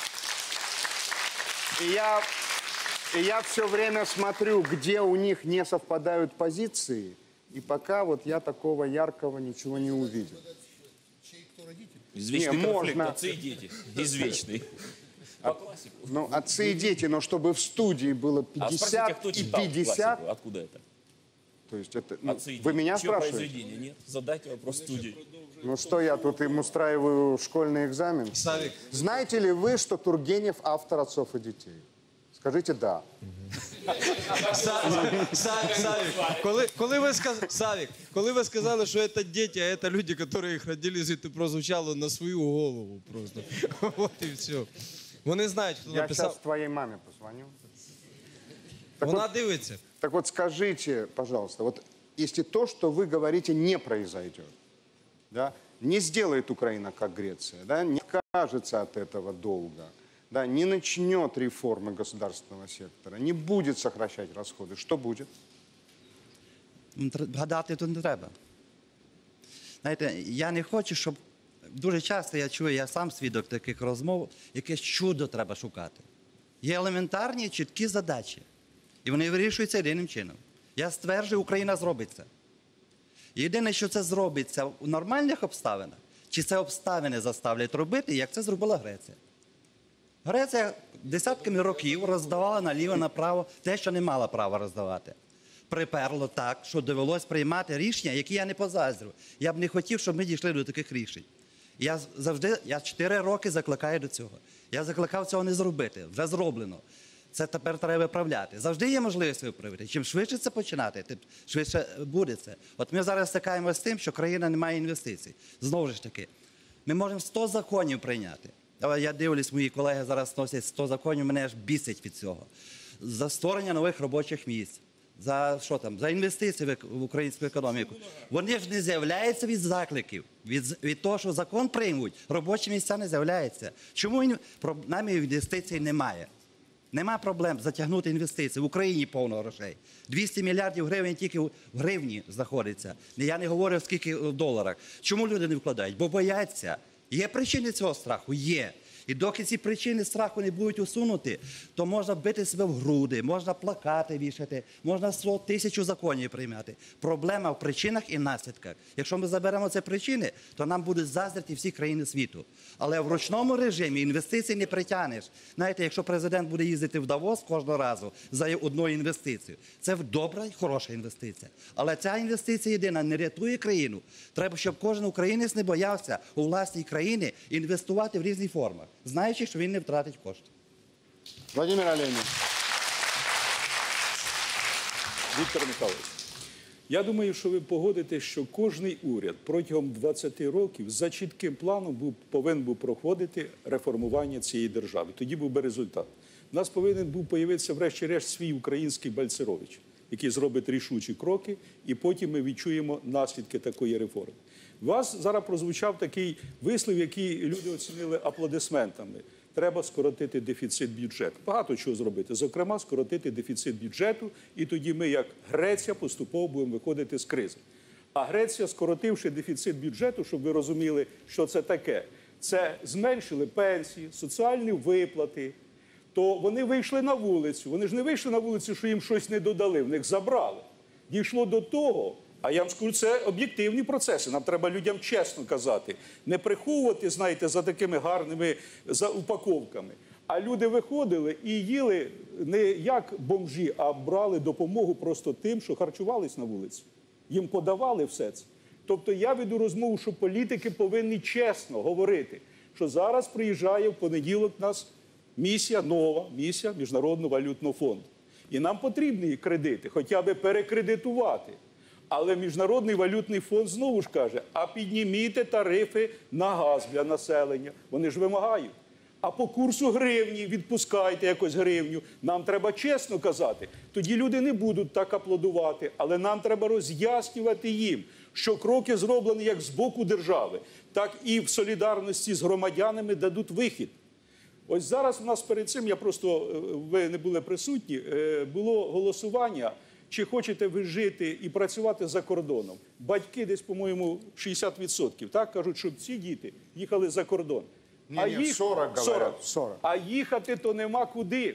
И я, и я все время смотрю, где у них не совпадают позиции, и пока вот я такого яркого ничего не увидел. Извечный не, конфликт, можно... отцы и дети. Извечный. А, ну, отцы и дети, но чтобы в студии было пятьдесят а спросите, кто и читал пятьдесят... классику? Откуда это? То есть это... Ну, Отцы и дети. вы меня Чье спрашиваете? произведение? Нет. Задайте вопрос студии. Ну что, я тут им устраиваю школьный экзамен? Савик. Знаете ли вы, что Тургенев автор «Отцов и детей»? Скажите «да». Савик, Савик, Савик, коли, коли, ви сказ... Савик, коли ви сказали, що це діти, а це люди, які їх родили, це прозвучало на свою голову просто. От і все. Вони знають, хто Я написав. сейчас твоей маме позвоню. Так Вона вот, дивиться. так вот скажите, пожалуйста, вот если то, что вы говорите, не произойдет, да, не сделает Украина, как Греция, да, не откажется от этого долга, да, не начнет реформы государственного сектора, не будет сокращать расходы, что будет? Гадати тут не треба. Знаєте, я не хочу, щоб дуже часто я чую, я сам свідок таких розмов, якесь чудо треба шукати. Є елементарні, чіткі задачі. І вони вирішуються єдиним чином. Я стверджую, Україна зробить це. Єдине, що це зробиться у нормальних обставинах, чи це обставини заставлять робити, як це зробила Греція. Греція десятками років роздавала наліво-направо те, що не мала права роздавати. Приперло так, що довелось приймати рішення, які я не позаздрю. Я б не хотів, щоб ми дійшли до таких рішень. Я завжди, я чотири роки закликаю до цього. Я закликав цього не зробити. Вже зроблено. Це тепер треба виправляти. Завжди є можливість виправити. Чим швидше це починати, тим швидше буде це. От ми зараз стикаємося з тим, що країна не має інвестицій. Знову ж таки, ми можемо сто законів прийняти. Я дивлюсь, мої колеги зараз носять сто законів, мене аж бісить від цього. За створення нових робочих місць, за що там, за інвестиції в українську економіку. Вони ж не з'являються від закликів, від, від того, що закон приймуть, робочі місця не з'являються. Чому нами інвестицій немає? Нема проблем затягнути інвестиції. В Україні повно грошей. двісті мільярдів гривень тільки в гривні знаходиться. Я не говорю, скільки в доларах. Чому люди не вкладають? Бо бояться. Є причини цього страху? Є. І доки ці причини страху не будуть усунуті, то можна бити себе в груди, можна плакати вішати, можна сто тисячу законів прийняти. Проблема в причинах і наслідках. Якщо ми заберемо ці причини, то нам будуть заздрити всі країни світу. Але в ручному режимі інвестицій не притягнеш. Знаєте, якщо президент буде їздити в Давос кожного разу за одну інвестицію, це добра і хороша інвестиція. Але ця інвестиція єдина не рятує країну. Треба, щоб кожен українець не боявся у власній країні інвестувати в різні форми, знаючи, що він не втратить кошти. Владимир Олейник. Віктор Михайлович, я думаю, що ви погодитесь, що кожний уряд протягом двадцяти років за чітким планом був, повинен був проходити реформування цієї держави. Тоді був би результат. У нас повинен був появитися врешті-решт свій український Бальцерович, який зробить рішучі кроки, і потім ми відчуємо наслідки такої реформи. У вас зараз прозвучав такий вислів, який люди оцінили аплодисментами. Треба скоротити дефіцит бюджету. Багато чого зробити. Зокрема, скоротити дефіцит бюджету, і тоді ми, як Греція, поступово будемо виходити з кризи. А Греція, скоротивши дефіцит бюджету, щоб ви розуміли, що це таке, це зменшили пенсії, соціальні виплати, то вони вийшли на вулицю. Вони ж не вийшли на вулицю, що їм щось не додали, в них забрали. Дійшло до того, а я вам скажу, це об'єктивні процеси, нам треба людям чесно казати. Не приховувати, знаєте, за такими гарними за упаковками. А люди виходили і їли не як бомжі, а брали допомогу просто тим, що харчувались на вулиці. Їм подавали все це. Тобто я веду розмову, що політики повинні чесно говорити, що зараз приїжджає в понеділок у нас місія, нова місія Міжнародного валютного фонду. І нам потрібні кредити, хоча б перекредитувати. Але Міжнародний валютний фонд знову ж каже, а підніміть тарифи на газ для населення. Вони ж вимагають. А по курсу гривні відпускайте якось гривню. Нам треба чесно казати. Тоді люди не будуть так аплодувати. Але нам треба роз'яснювати їм, що кроки зроблені як з боку держави, так і в солідарності з громадянами дадуть вихід. Ось зараз у нас перед цим, я просто, ви не були присутні, було голосування, чи хочете ви жити і працювати за кордоном. Батьки десь, по-моєму, шістдесят відсотків, так, кажуть, щоб ці діти їхали за кордон. Ні, а ні, їх... сорок, говорять, сорок. А їхати то нема куди.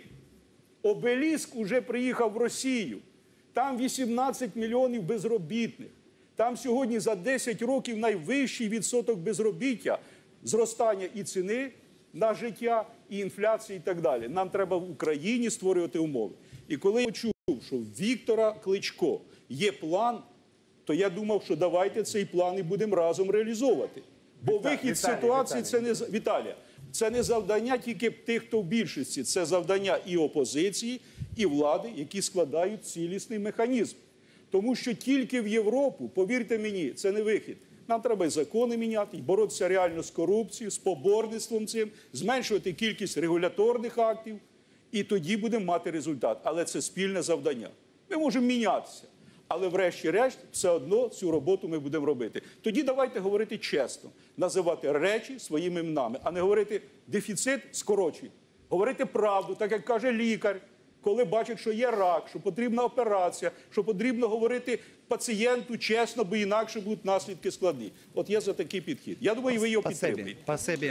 Обеліск уже приїхав в Росію. Там вісімнадцять мільйонів безробітних. Там сьогодні за десять років найвищий відсоток безробіття, зростання і ціни на життя, і інфляції, і так далі. Нам треба в Україні створювати умови. І коли я почув, що в Віктора Кличко є план, то я думав, що давайте цей план і будемо разом реалізовувати. Бо Віталій, вихід з ситуації Віталій. це не Віталія, це не завдання тільки тих, хто в більшості, це завдання і опозиції, і влади, які складають цілісний механізм. Тому що тільки в Європу, повірте мені, це не вихід. Нам треба і закони міняти, і боротися реально з корупцією, з поборництвом цим, зменшувати кількість регуляторних актів, і тоді будемо мати результат. Але це спільне завдання. Ми можемо мінятися, але врешті-решт все одно цю роботу ми будемо робити. Тоді давайте говорити чесно, називати речі своїми іменами, а не говорити дефіцит скорочуй. Говорити правду, так як каже лікар, коли бачить, що є рак, що потрібна операція, що потрібно говорити пацієнту чесно, бо інакше будуть наслідки складні. От я за такий підхід. Я думаю, ви його підтримуєте. Спасибі.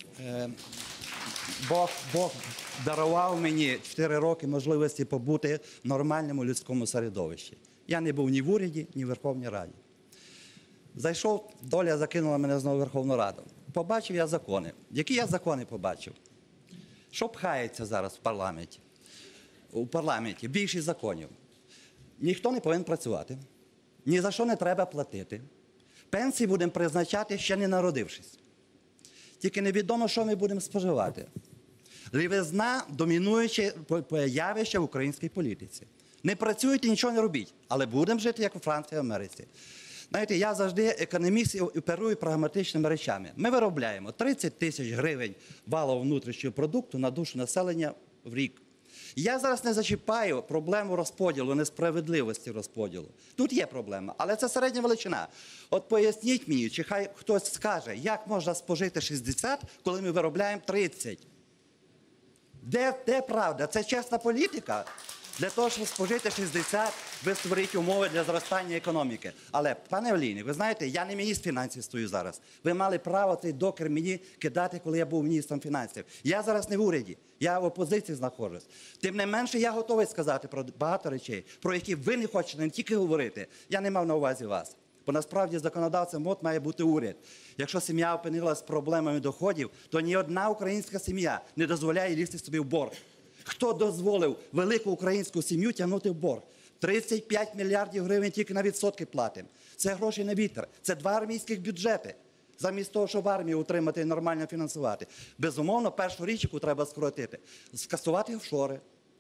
Бог, Бог дарував мені чотири роки можливості побути в нормальному людському середовищі. Я не був ні в уряді, ні в Верховній Раді. Зайшов, доля закинула мене знову в Верховну Раду. Побачив я закони. Які я закони побачив? Що пхається зараз в парламенті? У парламенті більшість законів. Ніхто не повинен працювати, ні за що не треба платити. Пенсії будемо призначати, ще не народившись. Тільки невідомо, що ми будемо споживати. Лівизна – домінуюче явище в українській політиці. Не працюйте, нічого не робіть, але будемо жити, як у Франції, Америці. Знаєте, я завжди економіст і оперую прагматичними речами. Ми виробляємо тридцять тисяч гривень валового внутрішнього продукту на душу населення в рік. Я зараз не зачіпаю проблему розподілу, несправедливості розподілу. Тут є проблема, але це середня величина. От поясніть мені, чи хай хтось скаже, як можна спожити шістдесят, коли ми виробляємо тридцять? Де, де правда? Це чесна політика? Для того, щоб спожити шістдесят, ви створіть умови для зростання економіки. Але, пане Олійник, ви знаєте, я не міністр фінансів стою зараз. Ви мали право цей докер мені кидати, коли я був міністром фінансів. Я зараз не в уряді, я в опозиції знаходжусь. Тим не менше, я готовий сказати про багато речей, про які ви не хочете не тільки говорити. Я не мав на увазі вас. Бо насправді законодавцем от має бути уряд. Якщо сім'я опинилася з проблемами доходів, то ні одна українська сім'я не дозволяє лізти собі в борг. Хто дозволив велику українську сім'ю тягнути в борг? тридцять п'ять мільярдів гривень тільки на відсотки платимо. Це гроші на вітер. Це два армійських бюджети. Замість того, щоб армію утримати і нормально фінансувати. Безумовно, першу річ, яку треба скоротити – скасувати офшори.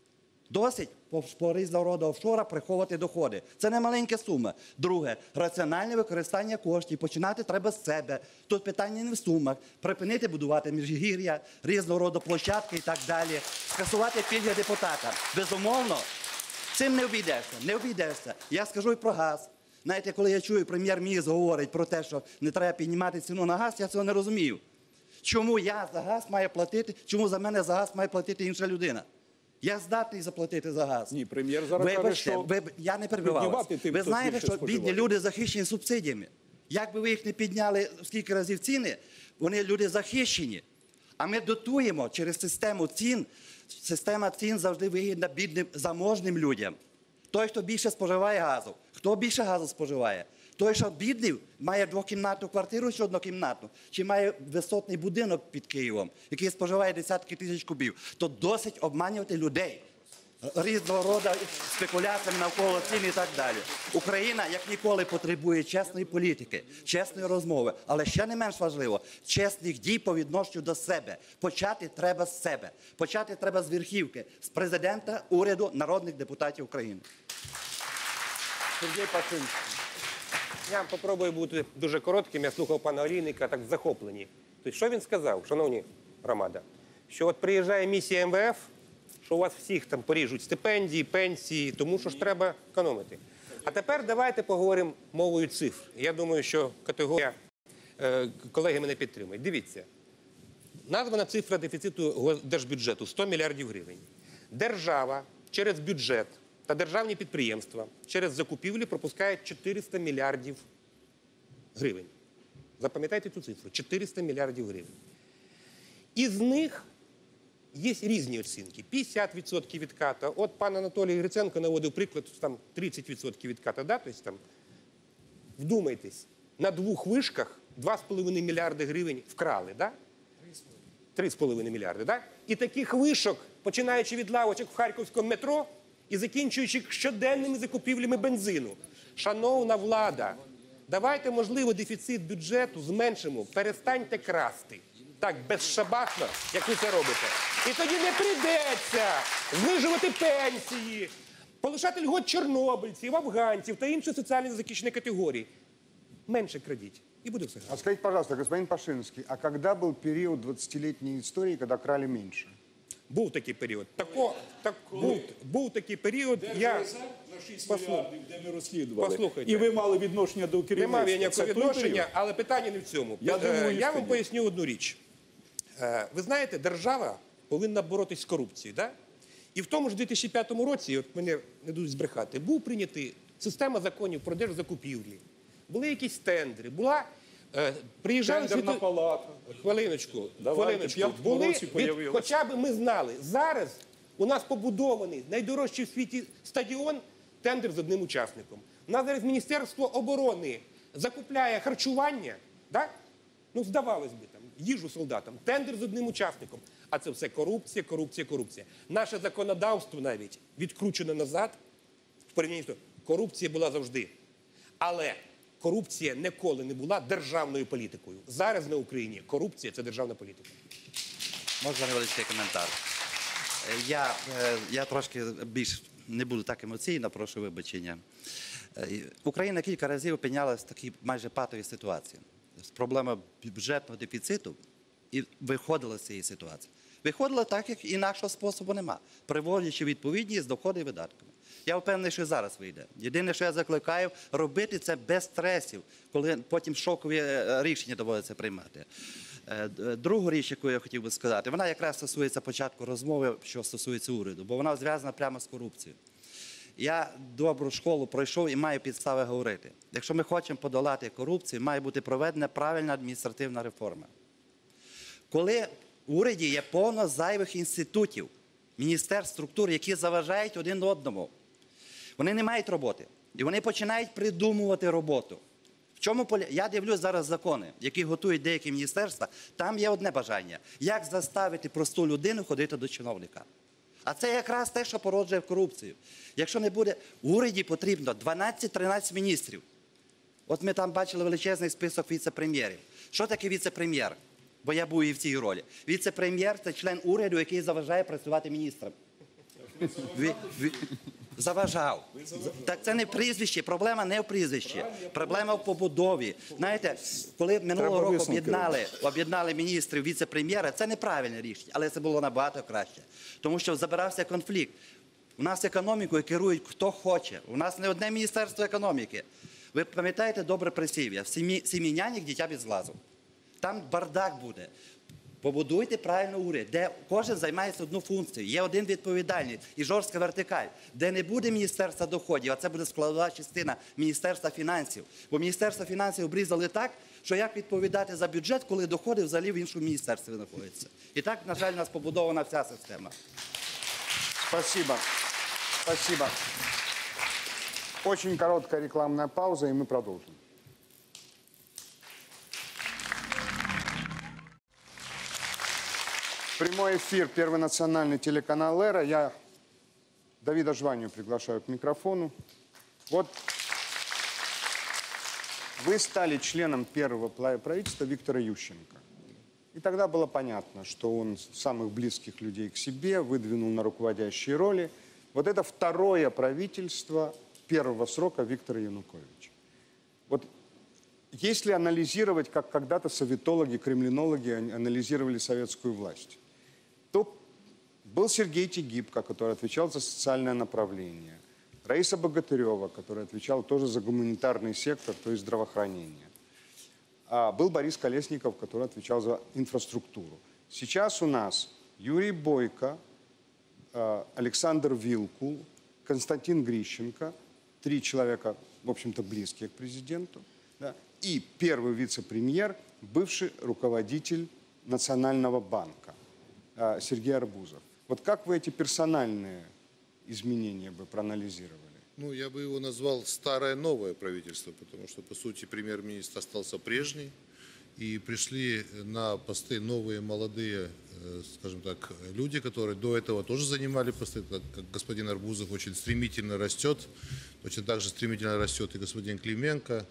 Досить по різного роду офшора приховувати доходи. Це не маленька сума. Друге, раціональне використання коштів. Починати треба з себе. Тут питання не в сумах. Припинити будувати міжгір'я, різного роду площадки і так далі. Скасувати пільги депутатам. Безумовно, цим не обійдешся. Не обійдешся. Я скажу і про газ. Знаєте, коли я чую, прем'єр-міністр говорить про те, що не треба піднімати ціну на газ, я цього не розумію. Чому я за газ маю платити, чому за мене за газ має платити інша людина? Я здатний заплатити за газ. Ні, прем'єр зараз каже, Вибачте, що ви, я не перебивав вас. піднімати тим, Ви хто знаєте, більше що споживає. бідні люди захищені субсидіями. Як би ви їх не підняли в скільки разів ціни, вони люди захищені. А ми дотуємо через систему цін. Система цін завжди вигідна бідним, заможним людям. Той, хто більше споживає газу. Хто більше газу споживає? Той, що бідний, має двокімнатну квартиру чи однокімнатну, чи має висотний будинок під Києвом, який споживає десятки тисяч кубів, то досить обманювати людей різного роду спекуляціями навколо цін і так далі. Україна, як ніколи, потребує чесної політики, чесної розмови, але ще не менш важливо, чесних дій по відношенню до себе. Почати треба з себе. Почати треба з верхівки, з президента, уряду, народних депутатів України. Сергій Пашинський. Я попробую бути дуже коротким. Я слухав пана Олійника так захоплені. Тобто, що він сказав, шановні громада? Що от приїжджає місія ем ве еф, що у вас всіх там поріжуть стипендії, пенсії, тому що ж треба економити. А тепер давайте поговоримо мовою цифр. Я думаю, що категорія е, колеги мене підтримують. Дивіться, названа цифра дефіциту держбюджету – сто мільярдів гривень. Держава через бюджет та державні підприємства через закупівлі пропускають чотириста мільярдів гривень. Запам'ятайте цю цифру – чотириста мільярдів гривень. Із них є різні оцінки. п'ятдесят відсотків відката. От пан Анатолій Гриценко наводив приклад, там тридцять відсотків відката. Да? Тобто, там, вдумайтесь, на двох вишках два з половиною мільярди гривень вкрали. Да? три з половиною мільярди. Да? І таких вишок, починаючи від лавочок в харківському метро і закінчуючи щоденними закупівлями бензину. Шановна влада, давайте, можливо, дефіцит бюджету зменшимо, перестаньте красти. Так, безшабашно, як ви це робите. І тоді не прийдеться знижувати пенсії, полишати льгот чорнобильців, афганців та інші соціально захищені категорії. Менше крадіть. И буду все. А скажите, пожалуйста, господин Пашинский, а когда был период двадцатилетней истории, когда крали меньше? Був такий період. Тако, так, був, був такий період, я... на шість мільярдів, де ми розслідували. Послухайте. І ви мали відношення до керівництва. Не мав я ніякого Це той відношення, період? але питання не в цьому. Я Е, думаю, я що вам ні. поясню одну річ. Е, Ви знаєте, держава повинна боротися з корупцією. Да? І в тому ж дві тисячі п'ятому році, от мене не будуть збрехати, був прийнятий система законів про держзакупівлі. Були якісь тендери, була... Е, приїжджали Тендерна світо- палата. Хвилиночку, Давайте, хвилиночку. п'ятому Були, році від, появилось. хоча б ми знали, зараз у нас побудований найдорожчий в світі стадіон, тендер з одним учасником. У нас зараз Міністерство оборони закупляє харчування, да? Ну, здавалось би, там, їжу солдатам, тендер з одним учасником. А це все корупція, корупція, корупція. Наше законодавство навіть відкручено назад, в порівнянні з тим, корупція була завжди. Але корупція ніколи не була державною політикою. Зараз на Україні корупція – це державна політика. Можна невеличкий коментар? Е, Я, е, я трошки більш не буду так емоційно, прошу вибачення. Е, Україна кілька разів опинялася в такій майже патовій ситуації. З проблемою бюджетного дефіциту і виходила з цієї ситуації. Виходила так, як інакшого способу нема, приводячи відповідність доходи і видатками. Я впевнений, що і зараз вийде. Єдине, що я закликаю, робити це без стресів, коли потім шокові е, рішення доводиться приймати. Е, д- Другу річ, яку я хотів би сказати, вона якраз стосується початку розмови, що стосується уряду, бо вона зв'язана прямо з корупцією. Я добру школу пройшов і маю підстави говорити. Якщо ми хочемо подолати корупцію, має бути проведена правильна адміністративна реформа. Коли в уряді є повно зайвих інститутів, міністерств, структур, які заважають один одному, вони не мають роботи. І вони починають придумувати роботу. В чому поля... Я дивлюсь зараз закони, які готують деякі міністерства, там є одне бажання – як заставити просту людину ходити до чиновника. А це якраз те, що породжує корупцію. Якщо не буде, в уряді потрібно дванадцять-тринадцять міністрів. От ми там бачили величезний список віце-прем'єрів. Що таке віце-прем'єр? Бо я був і в цій ролі. Віце-прем'єр – це член уряду, який заважає працювати міністрам. Ві... Ві... Заважав. Так це не прізвище, проблема не в прізвищі, проблема в побудові. Знаєте, коли минулого року об'єднали, об'єднали міністрів, віце-прем'єра, це неправильне рішення, але це було набагато краще. Тому що забирався конфлікт. У нас економікою керують хто хоче. У нас не одне міністерство економіки. Ви пам'ятаєте добре прислів'я? Сім'ї нянек, дитя без глазу. Там бардак буде. Побудуйте правильно уряд, де кожен займається одну функцію, є один відповідальний і жорстка вертикаль, де не буде Міністерства доходів, а це буде складова частина Міністерства фінансів. Бо Міністерство фінансів обрізали так, що як відповідати за бюджет, коли доходи взагалі в іншому міністерстві знаходяться. І так, на жаль, у нас побудована вся система. Спасибо. Спасибо. Очень короткая рекламная пауза, и мы продолжим. Прямой эфир, Первый национальный телеканал «Эра». Я Давида Жванию приглашаю к микрофону. Вот вы стали членом первого правительства Виктора Ющенко. И тогда было понятно, что он самых близких людей к себе выдвинул на руководящие роли. Вот это второе правительство первого срока Виктора Януковича. Вот если анализировать, как когда-то советологи, кремлинологи анализировали советскую власть, то был Сергей Тегибко, который отвечал за социальное направление, Раиса Богатырева, которая отвечала тоже за гуманитарный сектор, то есть здравоохранение. А был Борис Колесников, который отвечал за инфраструктуру. Сейчас у нас Юрий Бойко, Александр Вилкул, Константин Грищенко, три человека, в общем-то, близкие к президенту, да, и первый вице-премьер, бывший руководитель Национального банка Сергей Арбузов. Вот как вы эти персональные изменения бы проанализировали? Ну, я бы его назвал старое-новое правительство, потому что, по сути, премьер-министр остался прежний, и пришли на посты новые, молодые, скажем так, люди, которые до этого тоже занимали посты, как господин Арбузов очень стремительно растет, точно так же стремительно растет и господин Клименко,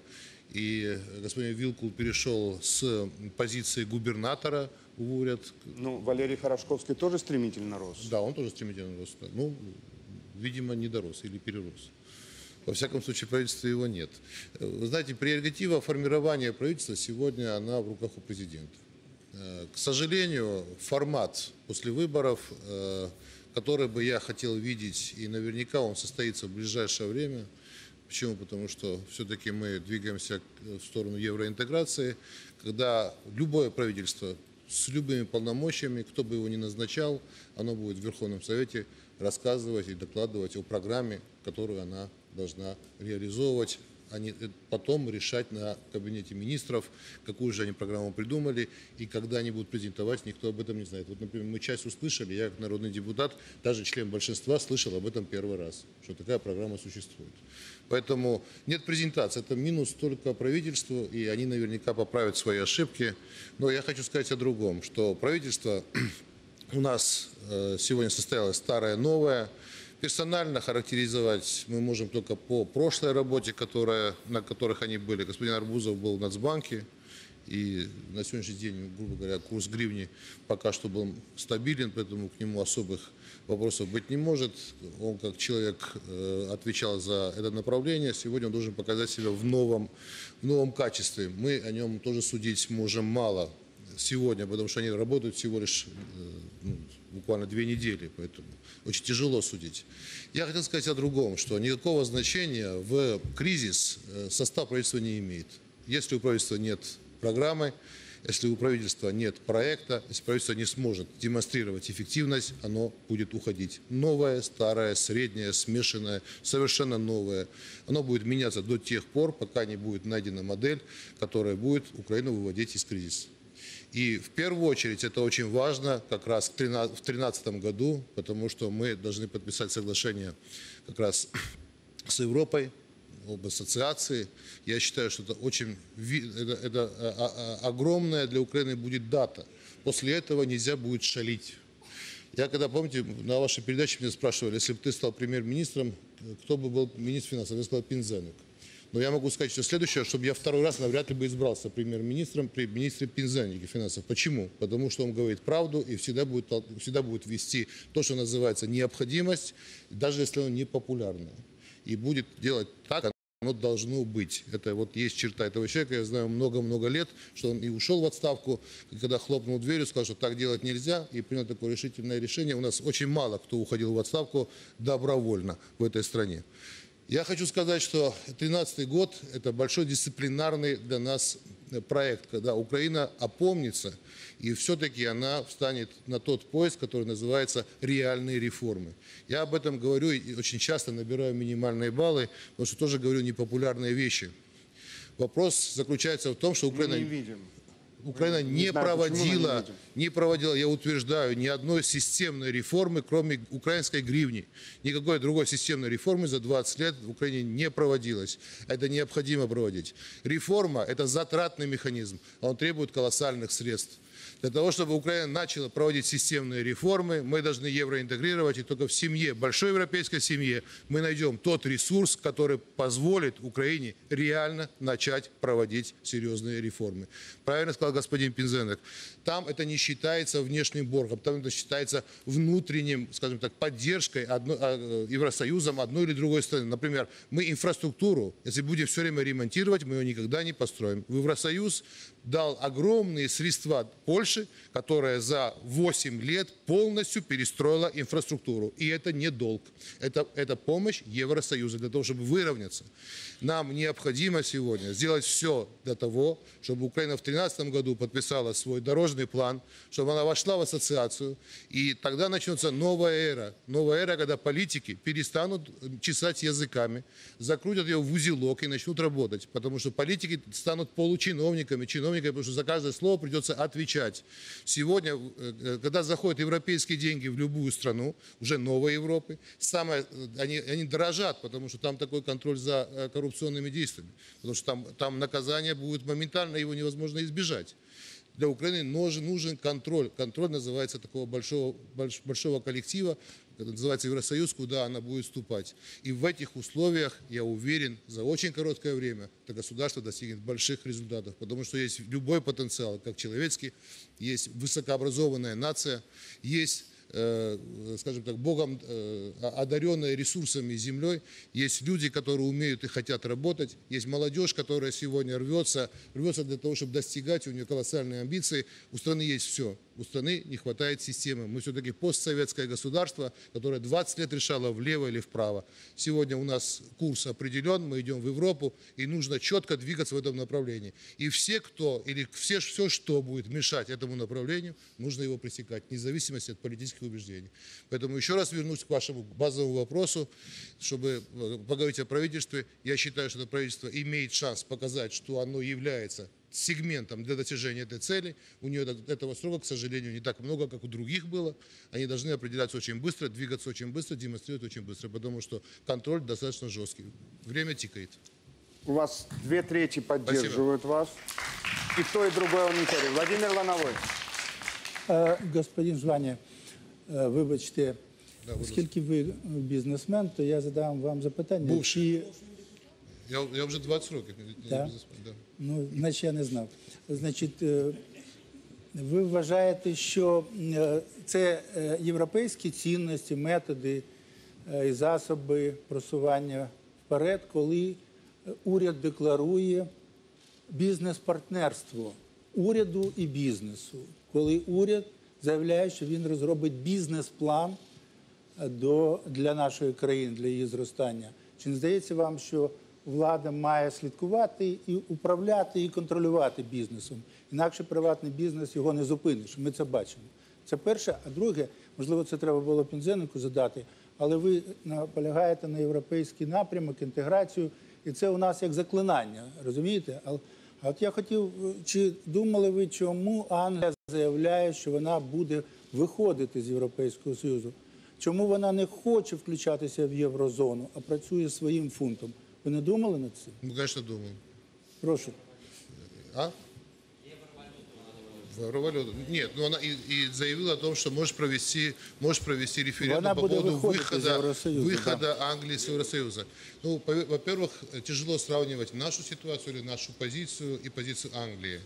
и господин Вилкул перешел с позиции губернатора в уряд. Ну, Валерий Хорошковский тоже стремительно рос. Да, он тоже стремительно рос. Ну, видимо, не дорос или перерос. Во всяком случае, правительства его нет. Вы знаете, прерогатива формирования правительства сегодня, она в руках у президента. К сожалению, формат после выборов, который бы я хотел видеть, и наверняка он состоится в ближайшее время. Почему? Потому что все-таки мы двигаемся в сторону евроинтеграции, когда любое правительство с любыми полномочиями, кто бы его ни назначал, оно будет в Верховном Совете рассказывать и докладывать о программе, которую она должна реализовывать, а не потом решать на кабинете министров, какую же они программу придумали, и когда они будут презентовать, никто об этом не знает. Вот, например, мы часть услышали, я как народный депутат, даже член большинства, слышал об этом первый раз, что такая программа существует. Поэтому нет презентации, это минус только правительству, и они наверняка поправят свои ошибки. Но я хочу сказать о другом, что правительство у нас сегодня состоялось старое, новое. Персонально характеризовать мы можем только по прошлой работе, которая, на которых они были. Господин Арбузов был в Нацбанке, и на сегодняшний день, грубо говоря, курс гривни пока что был стабилен, поэтому к нему особых вопросов быть не может. Он как человек отвечал за это направление, сегодня он должен показать себя в новом, в новом качестве. Мы о нем тоже судить можем мало сегодня, потому что они работают всего лишь ну, буквально две недели, поэтому очень тяжело судить. Я хотел сказать о другом, что никакого значения в кризис состав правительства не имеет. Если у правительства нет программы, Если у правительства нет проекта, если правительство не сможет демонстрировать эффективность, оно будет уходить. Новое, старое, среднее, смешанное, совершенно новое. Оно будет меняться до тех пор, пока не будет найдена модель, которая будет Украину выводить из кризиса. И в первую очередь это очень важно как раз в две тысячи тринадцатом году, потому что мы должны подписать соглашение как раз с Европой об ассоциации. Я считаю, что это очень это, это огромная для Украины будет дата. После этого нельзя будет шалить. Я когда, помните, на вашей передаче меня спрашивали, если бы ты стал премьер-министром, кто бы был министр финансов? Я сказал, Пинзеник. Но я могу сказать, что следующее, чтобы я второй раз навряд ли бы избрался премьер-министром при министре Пинзеники финансов. Почему? Потому что он говорит правду и всегда будет, всегда будет вести то, что называется необходимость, даже если он не популярный. И будет делать так, оно должно быть. Это вот есть черта этого человека, я знаю много-много лет, что он и ушел в отставку, и когда хлопнул дверью, сказал, что так делать нельзя, и принял такое решительное решение. У нас очень мало кто уходил в отставку добровольно в этой стране. Я хочу сказать, что две тысячи тринадцатый год – это большой дисциплинарный для нас проект, когда Украина опомнится, и все-таки она встанет на тот поезд, который называется «реальные реформы». Я об этом говорю и очень часто набираю минимальные баллы, потому что тоже говорю непопулярные вещи. Вопрос заключается в том, что Украина... Мы не видим. Украина не, не знаю, проводила, не, не проводила, я утверждаю, ни одной системной реформы, кроме украинской гривни. Никакой другой системной реформы за двадцать лет в Украине не проводилось. Это необходимо проводить. Реформа – это затратный механизм, он требует колоссальных средств. Для того, чтобы Украина начала проводить системные реформы, мы должны евроинтегрировать, и только в семье, большой европейской семье, мы найдем тот ресурс, который позволит Украине реально начать проводить серьезные реформы. Правильно сказал господин Пинзенок. Там это не считается внешним боргом, там это считается внутренним, скажем так, поддержкой одно, Евросоюзом одной или другой страны. Например, мы инфраструктуру, если будем все время ремонтировать, мы ее никогда не построим. В Евросоюз дал огромные средства Польше, которая за восемь лет полностью перестроила инфраструктуру. И это не долг. Это, это помощь Евросоюза для того, чтобы выровняться. Нам необходимо сегодня сделать все для того, чтобы Украина в две тысячи тринадцатом году подписала свой дорожный план, чтобы она вошла в ассоциацию. И тогда начнется новая эра. Новая эра, когда политики перестанут чесать языками, закрутят ее в узелок и начнут работать. Потому что политики станут получиновниками, чиновниками, потому что за каждое слово придется отвечать. Сегодня, когда заходят европейские деньги в любую страну, уже новой Европы, самое, они, они дорожат, потому что там такой контроль за коррупционными действиями. Потому что там, там наказание будет моментально, его невозможно избежать. Для Украины нужен, нужен контроль. Контроль называется такого большого, больш, большого коллектива, называется Евросоюз, куда она будет вступать. И в этих условиях, я уверен, за очень короткое время это государство достигнет больших результатов, потому что есть любой потенциал, как человеческий, есть высокообразованная нация, есть, э, скажем так, Богом э, одаренная ресурсами и землей, есть люди, которые умеют и хотят работать, есть молодежь, которая сегодня рвется, рвется для того, чтобы достигать, у нее колоссальные амбиции, у страны есть все. У страны не хватает системы. Мы все-таки постсоветское государство, которое двадцать лет решало влево или вправо. Сегодня у нас курс определен, мы идем в Европу, и нужно четко двигаться в этом направлении. И все, кто, или все, все, что будет мешать этому направлению, нужно его пресекать, вне зависимости от политических убеждений. Поэтому еще раз вернусь к вашему базовому вопросу, чтобы поговорить о правительстве. Я считаю, что это правительство имеет шанс показать, что оно является сегментом для достижения этой цели. У нее этого срока, к сожалению, не так много, как у других было. Они должны определяться очень быстро, двигаться очень быстро, демонстрировать очень быстро, потому что контроль достаточно жесткий. Время тикает. У вас две трети поддерживают Спасибо. Вас. И то, и другое уникально. Владимир Лановой. Господин Жваня, вибачте, да, оскільки ви бізнесмен, то я задам вам запитання. Бувший. Я, я вже двадцять років. Так? Да. Ну, значить, я не знав. Значить, ви вважаєте, що це європейські цінності, методи і засоби просування вперед, коли уряд декларує бізнес-партнерство уряду і бізнесу, коли уряд заявляє, що він розробить бізнес-план до, для нашої країни, для її зростання. Чи не здається вам, що влада має слідкувати і управляти, і контролювати бізнесом. Інакше приватний бізнес його не зупиниш. Ми це бачимо. Це перше. А друге, можливо, це треба було Пінзенику задати, але ви наполягаєте на європейський напрямок, інтеграцію, і це у нас як заклинання, розумієте? А от я хотів, чи думали ви, чому Англія заявляє, що вона буде виходити з Європейського Союзу? Чому вона не хоче включатися в єврозону, а працює своїм фунтом? Ви не думали над цим? Ну, конечно, думаем. Прошу. А? В евровалюту. Нет, но она и, и заявила о том, что может провести, может провести референдум Она по будет поводу выходить из выхода, Евросоюза, выхода да. Англии с Евросоюза. Ну, по- во-первых, тяжело сравнивать нашу ситуацию или нашу позицию и позицию Англии.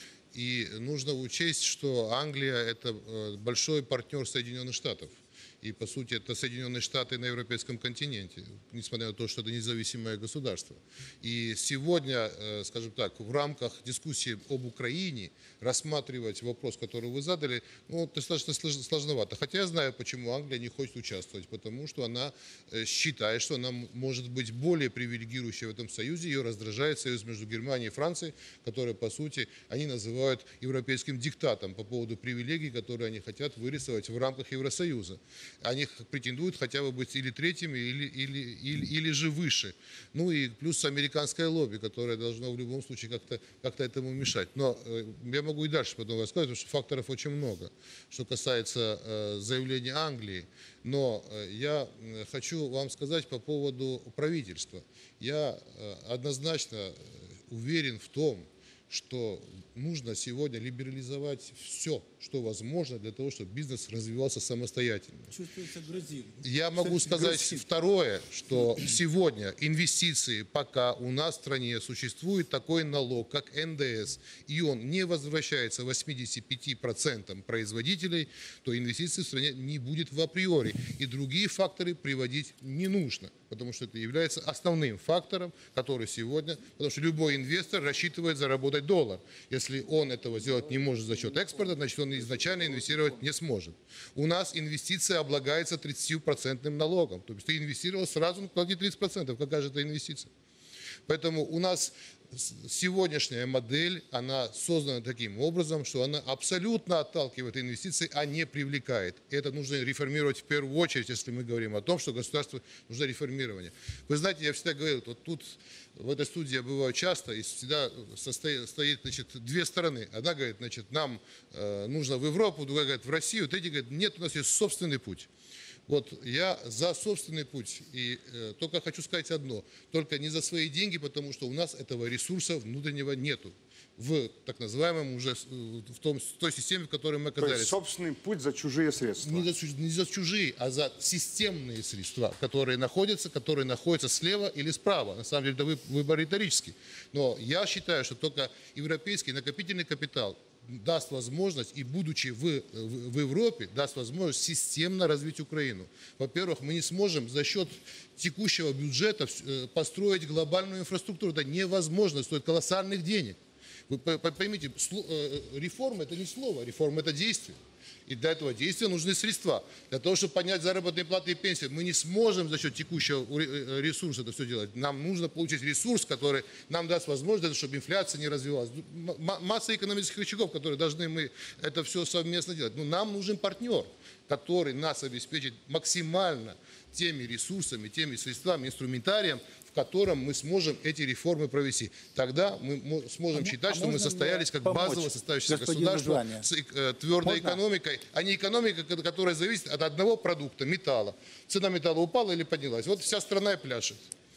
И нужно учесть, что Англия – это э, большой партнер Соединенных Штатов. И, по сути, это Соединенные Штаты на европейском континенте, несмотря на то, что это независимое государство. И сегодня, э, скажем так, в рамках дискуссии об Украине рассматривать вопрос, который вы задали, ну, достаточно слож- сложновато. Хотя я знаю, почему Англия не хочет участвовать, потому что она э, считает, что она м- может быть более привилегирующей в этом союзе. Ее раздражает союз между Германией и Францией, который, по сути, они называют европейским диктатом по поводу привилегий, которые они хотят вырисовать в рамках Евросоюза. Они претендуют хотя бы быть или третьими, или, или, или, или же выше. Ну и плюс американское лобби, которое должно в любом случае как-то как-то этому мешать. Но э, я могу и дальше потом рассказать, потому что факторов очень много, что касается э, заявления Англии. Но э, я э, хочу вам сказать по поводу правительства. Я э, однозначно э, уверен в том, что нужно сегодня либерализовать все, что возможно для того, чтобы бизнес развивался самостоятельно. Чувствуется грузин. Я могу сказать второе, что сегодня инвестиции, пока у нас в стране существует такой налог, как эн дэ эс, и он не возвращается восьмидесяти пяти процентам производителей, то инвестиций в стране не будет в априори. И другие факторы приводить не нужно, потому что это является основным фактором, который сегодня, потому что любой инвестор рассчитывает заработать доллар. Если он этого сделать не может за счет экспорта, значит он изначально инвестировать не сможет. У нас инвестиция облагается тридцатипроцентным налогом. То есть ты инвестировал сразу, плати тридцать процентов. Какая же это инвестиция? Поэтому у нас сегодняшняя модель, она создана таким образом, что она абсолютно отталкивает инвестиции, а не привлекает. И это нужно реформировать в первую очередь, если мы говорим о том, что государству нужно реформирование. Вы знаете, я всегда говорил, вот тут в этой студии я бываю часто, и всегда состоит, стоит, значит, две стороны. Одна говорит, значит, нам э, нужно в Европу, другая говорит, в Россию, третья говорит, нет, у нас есть собственный путь. Вот я за собственный путь. И э, только хочу сказать одно. Только не за свои деньги, потому что у нас этого ресурса внутреннего нету. В так называемом уже, в, том, в той системе, в которой мы То оказались. есть собственный путь за чужие средства. Не за, чуж- не за чужие, а за системные средства, которые находятся, которые находятся слева или справа. На самом деле это вы- выбор риторический. Но я считаю, что только европейский накопительный капитал даст возможность, и будучи в, в, в Европе, даст возможность системно развить Украину. Во-первых, мы не сможем за счет текущего бюджета э, построить глобальную инфраструктуру. Это невозможно, стоит колоссальных денег. Вы по- по- поймите, сло- э, реформа – это не слово, реформа – это действие. И для этого действия нужны средства. Для того, чтобы поднять заработные платы и пенсии, мы не сможем за счет текущего ресурса это все делать. Нам нужно получить ресурс, который нам даст возможность, чтобы инфляция не развивалась. М- масса экономических рычагов, которые должны мы это все совместно делать. Но нам нужен партнер, который нас обеспечит максимально теми ресурсами, теми средствами, инструментарием, в котором мы сможем эти реформы провести. Тогда мы мо- сможем А мо- считать, а что мы можно состоялись мне как помочь, базовая составляющая господину государства Жване? с э, твердой Можно? экономикой, а не экономика, ко- которая зависит от одного продукта, металла. Цена металла упала или поднялась. Вот вся страна и пляшет.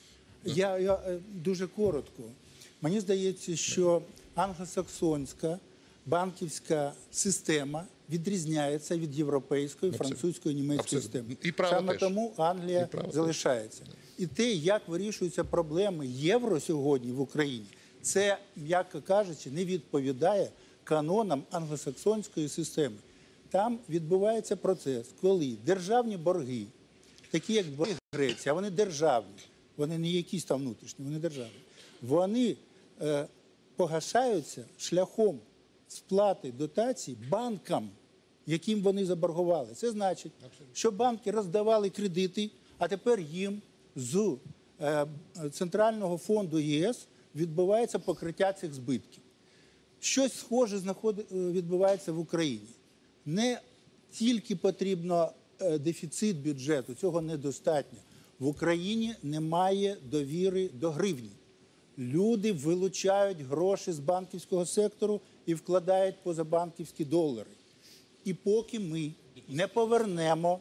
Я, я е, дуже коротко. Мені здається, що англосаксонська банківська система відрізняється від європейської, Абсолютно. французької, німецької Абсолютно. системи. І право Саме теж. тому Англія І право теж. залишається. І те, як вирішуються проблеми євро сьогодні в Україні, це, м'яко кажучи, не відповідає канонам англосаксонської системи. Там відбувається процес, коли державні борги, такі як борги Греції, а вони державні, вони не якісь там внутрішні, вони державні, вони е, погашаються шляхом сплати дотацій банкам, яким вони заборгували. Це значить, що банки роздавали кредити, а тепер їм з е, Центрального фонду ЄС відбувається покриття цих збитків. Щось схоже відбувається в Україні. Не тільки потрібно дефіцит бюджету, цього недостатньо. В Україні немає довіри до гривні. Люди вилучають гроші з банківського сектору і вкладають позабанківські долари. І поки ми не повернемо,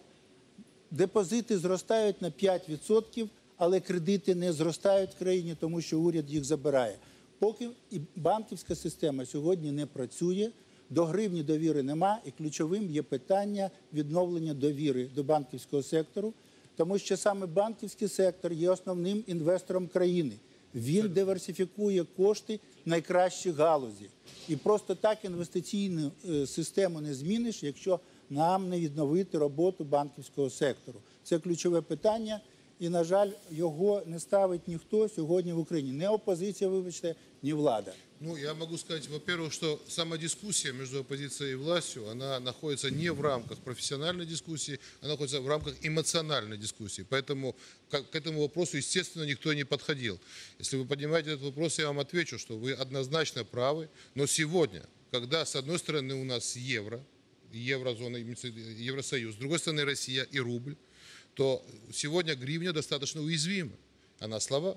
депозити зростають на п'ять відсотків, але кредити не зростають в країні, тому що уряд їх забирає. Поки і банківська система сьогодні не працює, до гривні довіри нема, і ключовим є питання відновлення довіри до банківського сектору, тому що саме банківський сектор є основним інвестором країни. Він диверсифікує кошти найкращих галузі. І просто так інвестиційну систему не зміниш, якщо нам не відновити роботу банківського сектору. Це ключове питання. І, на жаль, його не ставить ніхто сьогодні в Україні. Не опозиція, вибачте, ні влада. Ну, я могу сказать, во-первых, что сама дискуссия между оппозицией и властью, она находится не в рамках профессиональной дискуссии, она находится в рамках эмоциональной дискуссии. Поэтому к этому вопросу, естественно, никто не подходил. Если вы поднимаете этот вопрос, я вам отвечу, что вы однозначно правы. Но сегодня, когда, с одной стороны, у нас евро, еврозона, Евросоюз, с другой стороны, Россия и рубль, то сегодня гривня достаточно уязвима. Она слаба.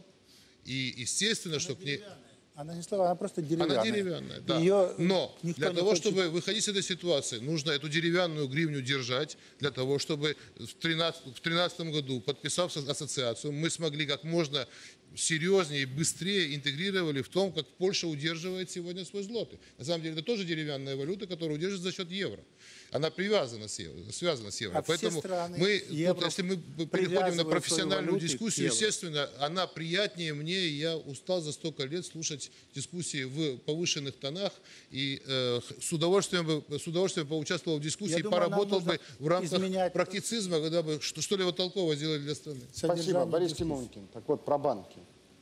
И естественно, что к ней... Она не слова, она просто деревянная. Она деревянная, да. Ее Но для того, хочет... чтобы выходить с этой ситуации, нужно эту деревянную гривню держать, для того, чтобы в две тысячи тринадцатом году, подписав ассоциацию, мы смогли как можно серьезнее и быстрее интегрировали в том, как Польша удерживает сегодня свой злотый. На самом деле это тоже деревянная валюта, которая удерживается за счет евро. Она привязана с евро, связана с евро. А Поэтому мы, тут, если мы переходим на профессиональную дискуссию, естественно, она приятнее мне. И я устал за столько лет слушать дискуссии в повышенных тонах. И э, с, удовольствием бы, с удовольствием поучаствовал в дискуссии, думаю, поработал бы в рамках изменять... практицизма, когда бы что- что-либо толковое сделали для страны. Спасибо, Борис Тимонькин. Так вот, про банки.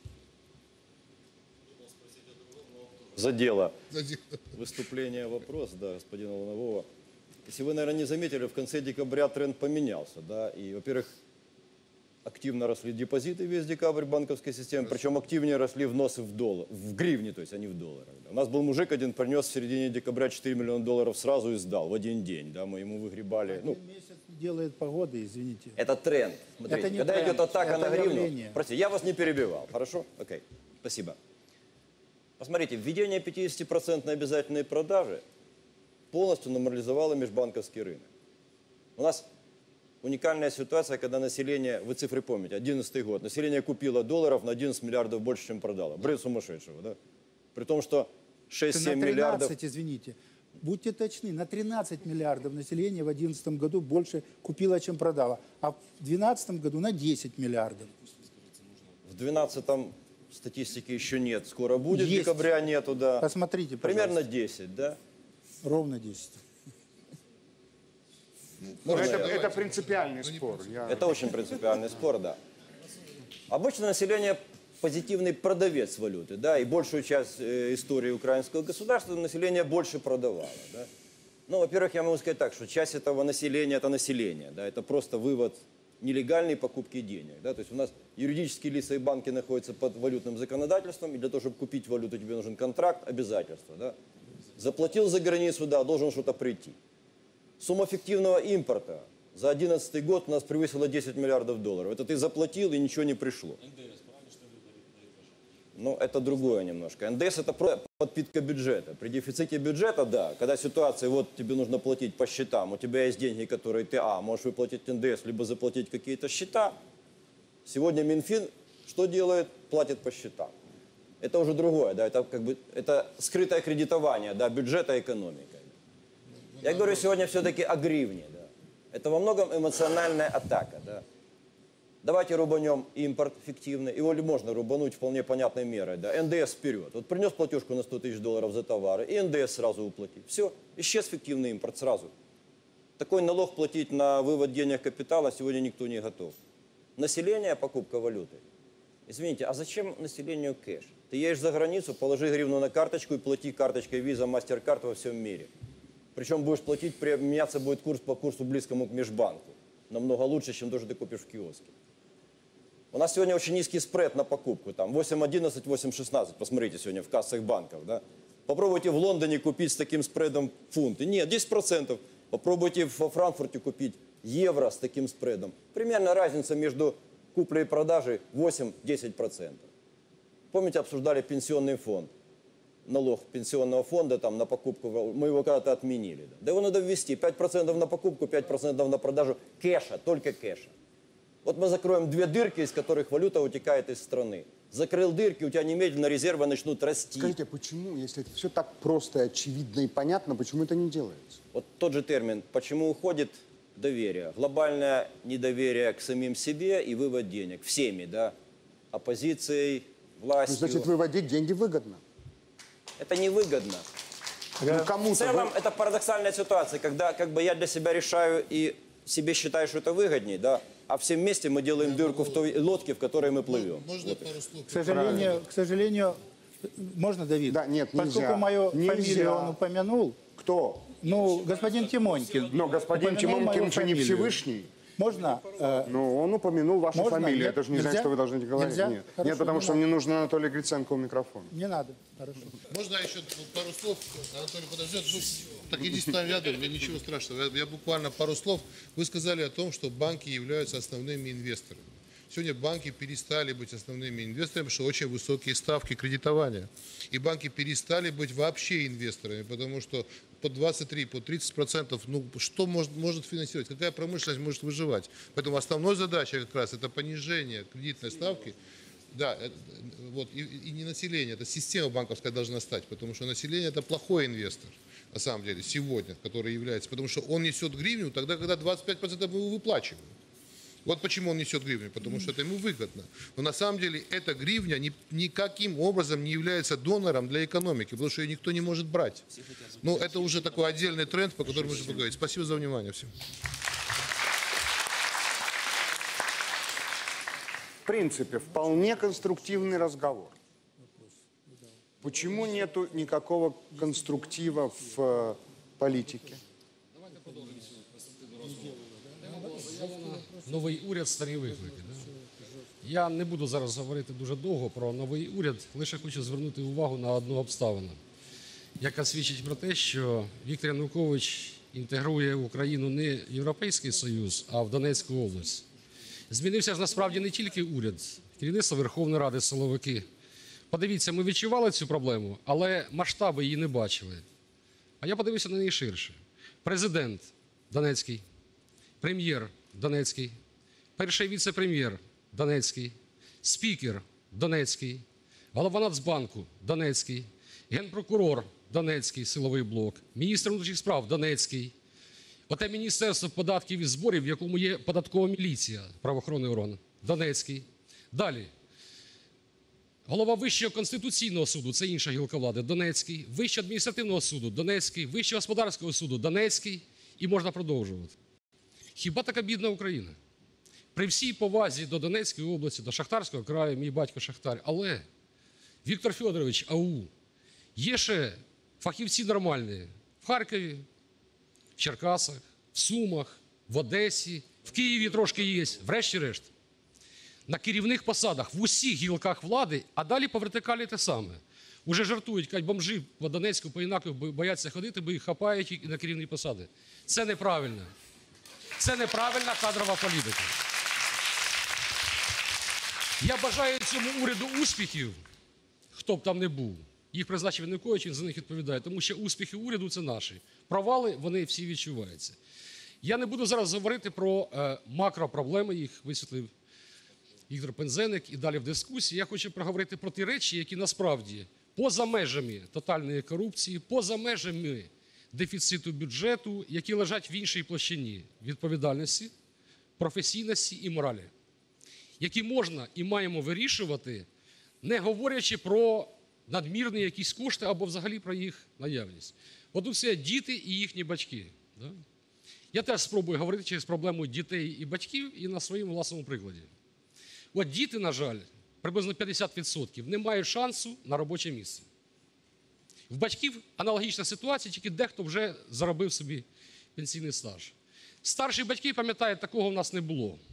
За дело. За дело. Выступление, вопрос, да, господина Ланового. Если вы, наверное, не заметили, в конце декабря тренд поменялся, да, и, во-первых, активно росли депозиты весь декабрь банковской системы, причем активнее росли вносы в доллар, в гривне, то есть, а не в долларах. Да. У нас был мужик один, принес в середине декабря четыре миллиона долларов сразу и сдал в один день, да, мы ему выгребали. Ну, месяц делает погода, извините. это тренд. Смотрите, Это не когда тренд, идет атака это на гривну, явление. простите, я вас не перебивал, хорошо? Окей, спасибо. Посмотрите, введение пятидесятипроцентной обязательной продажи полностью нормализовало межбанковский рынок. У нас уникальная ситуация, когда население, вы цифры помните, одиннадцатый год, население купило долларов на одиннадцать миллиардов больше, чем продало. Бред сумасшедшего, да? При том, что шесть-семь на миллиардов... тринадцать, извините. Будьте точны, на тринадцать миллиардов населения в две тысячи одиннадцатом году больше купило, чем продало. А в две тысячи двенадцатом году на десять миллиардов. В две тысячи двенадцатом статистики еще нет, скоро будет, Есть. декабря нету, да. Посмотрите, примерно пожалуйста. десять, да? Ровно десять. Ну, это, это принципиальный спор. Я... Это очень принципиальный спор, да. Обычно население позитивный продавец валюты, да, и большую часть э, истории украинского государства население больше продавало, да. Ну, во-первых, я могу сказать так, что часть этого населения – это население, да, это просто вывод нелегальной покупки денег, да, то есть у нас юридические лица и банки находятся под валютным законодательством, и для того, чтобы купить валюту, тебе нужен контракт, обязательства, да. Заплатил за границу, да, должен что-то прийти. Сумма фиктивного импорта за две тысячи одиннадцатый год у нас превысила десять миллиардов долларов. Это ты заплатил и ничего не пришло. Ну, это другое немножко. эн дэ эс – это просто подпитка бюджета. При дефиците бюджета, да, когда ситуация, вот тебе нужно платить по счетам, у тебя есть деньги, которые ты, а, можешь выплатить эн дэ эс, либо заплатить какие-то счета. Сегодня Минфин что делает? Платит по счетам. Это уже другое, да, это как бы, это скрытое кредитование, да, бюджета экономикой. Я говорю сегодня все-таки о гривне, да. Это во многом эмоциональная атака, да. Давайте рубанем импорт фиктивный, его ли можно рубануть вполне понятной мерой, да. эн дэ эс вперед. Вот принес платежку на сто тысяч долларов за товары, и эн дэ эс сразу уплати. Все, исчез фиктивный импорт сразу. Такой налог платить на вывод денег капитала сегодня никто не готов. Население, покупка валюты. Извините, а зачем населению кэш? Ты едешь за границу, положи гривну на карточку и плати карточкой Visa, MasterCard во всем мире. Причем будешь платить, меняться будет курс по курсу близкому к межбанку. Намного лучше, чем то, что ты купишь в киоске. У нас сегодня очень низкий спред на покупку, там восемь одиннадцать, восемь шестнадцать, посмотрите сегодня в кассах банков, да. Попробуйте в Лондоне купить с таким спредом фунты, нет, десять процентов. Попробуйте во Франкфурте купить евро с таким спредом. Примерно разница между куплей и продажей восемь-десять процентов. Помните, обсуждали пенсионный фонд? Налог пенсионного фонда там, на покупку, мы его когда-то отменили. Да, да его надо ввести, пять процентов на покупку, пять процентов на продажу кэша, только кэша. Вот мы закроем две дырки, из которых валюта утекает из страны. Закрыл дырки, у тебя немедленно резервы начнут расти. Скажите, а почему, если это все так просто, очевидно и понятно, почему это не делается? Вот тот же термин, почему уходит доверие. Глобальное недоверие к самим себе и вывод денег. Всеми, да. Оппозицией, властью. Ну, значит, выводить деньги выгодно. Это невыгодно. Ну, кому-то в целом, вы... это парадоксальная ситуация, когда как бы я для себя решаю и себе считаю, что это выгоднее, да, а все вместе мы делаем дырку в той лодке, в которой мы плывем. Можно вот. пару слов? К сожалению, к сожалению, можно, Давид? Да, нет, нельзя. Поскольку мою Нельзя. фамилию он упомянул. Кто? Ну, господин Тимонькин. Но господин Тимонькин же не Всевышний. Можно? Э, ну, он упомянул вашу можно? фамилию. Нет? Это же не Нельзя? значит, что вы должны говорить. Нельзя? Нет. Хорошо, Нет, потому не что надо. мне нужно Анатолий Гриценко у микрофона. Не надо. Хорошо. Можно еще пару слов? Анатолий подождет. Ну, так идите там рядом, ничего страшного. Я, я буквально пару слов. Вы сказали о том, что банки являются основными инвесторами. Сегодня банки перестали быть основными инвесторами, потому что очень высокие ставки кредитования. И банки перестали быть вообще инвесторами, потому что по двадцать три, по тридцать процентов, ну, что может, может финансировать, какая промышленность может выживать. Поэтому основной задача как раз это понижение кредитной ставки. Да, это, вот, и, и не население, это система банковская должна стать, потому что население это плохой инвестор, на самом деле, сегодня, который является, потому что он несет гривню тогда, когда двадцать пять процентов мы его выплачиваем. Вот почему он несет гривню, потому что это ему выгодно. Но на самом деле эта гривня ни, никаким образом не является донором для экономики, потому что ее никто не может брать. Ну, это уже такой отдельный тренд, по которому можно поговорить. Спасибо за внимание всем. В принципе, вполне конструктивный разговор. Почему нету никакого конструктива в э, политике? Новий уряд, старі виклики. Да? Я не буду зараз говорити дуже довго про новий уряд, лише хочу звернути увагу на одну обставину, яка свідчить про те, що Віктор Янукович інтегрує Україну не в Європейський Союз, а в Донецьку область. Змінився ж насправді не тільки уряд, керівництво Верховної Ради, силовики. Подивіться, ми відчували цю проблему, але масштаби її не бачили. А я подивився на неї ширше. Президент Донецький, прем'єр Донецький, перший віце-прем'єр Донецький, спікер Донецький, голова Нацбанку Донецький, генпрокурор Донецький, силовий блок, міністр внутрішніх справ Донецький, оте Міністерство податків і зборів, в якому є податкова міліція, правоохоронний орган, Донецький. Далі. Голова Вищого конституційного суду, це інша гілка влади, Донецький, Вищого адміністративного суду, Донецький, Вищого господарського суду, Донецький, і можна продовжувати. Хіба така бідна Україна? При всій повазі до Донецької області, до Шахтарського краю, мій батько Шахтар, але Віктор Федорович, АУ, є ще фахівці нормальні в Харкові, в Черкасах, в Сумах, в Одесі, в Києві трошки є, врешті-решт. На керівних посадах в усіх гілках влади, а далі по вертикалі те саме. Уже жартують, кажуть, бомжі по Донецьку, по Інакові бояться ходити, бо їх хапають і на керівні посади. Це неправильно. Це неправильна кадрова політика. Я бажаю цьому уряду успіхів, хто б там не був. Їх призначив Янукович, він за них відповідає, тому що успіхи уряду – це наші. Провали, вони всі відчуваються. Я не буду зараз говорити про е, макропроблеми, їх висвітлив Віктор Пинзеник і далі в дискусії. Я хочу проговорити про ті речі, які насправді поза межами тотальної корупції, поза межами дефіциту бюджету, які лежать в іншій площині відповідальності, професійності і моралі, які можна і маємо вирішувати, не говорячи про надмірні якісь кошти або взагалі про їх наявність. От тут це діти і їхні батьки. Да? Я теж спробую говорити через проблему дітей і батьків і на своєму власному прикладі. От діти, на жаль, приблизно п'ятдесят відсотків не мають шансу на робоче місце. В батьків аналогічна ситуація, тільки дехто вже заробив собі пенсійний стаж. Старші батьки пам'ятають, такого в нас не було.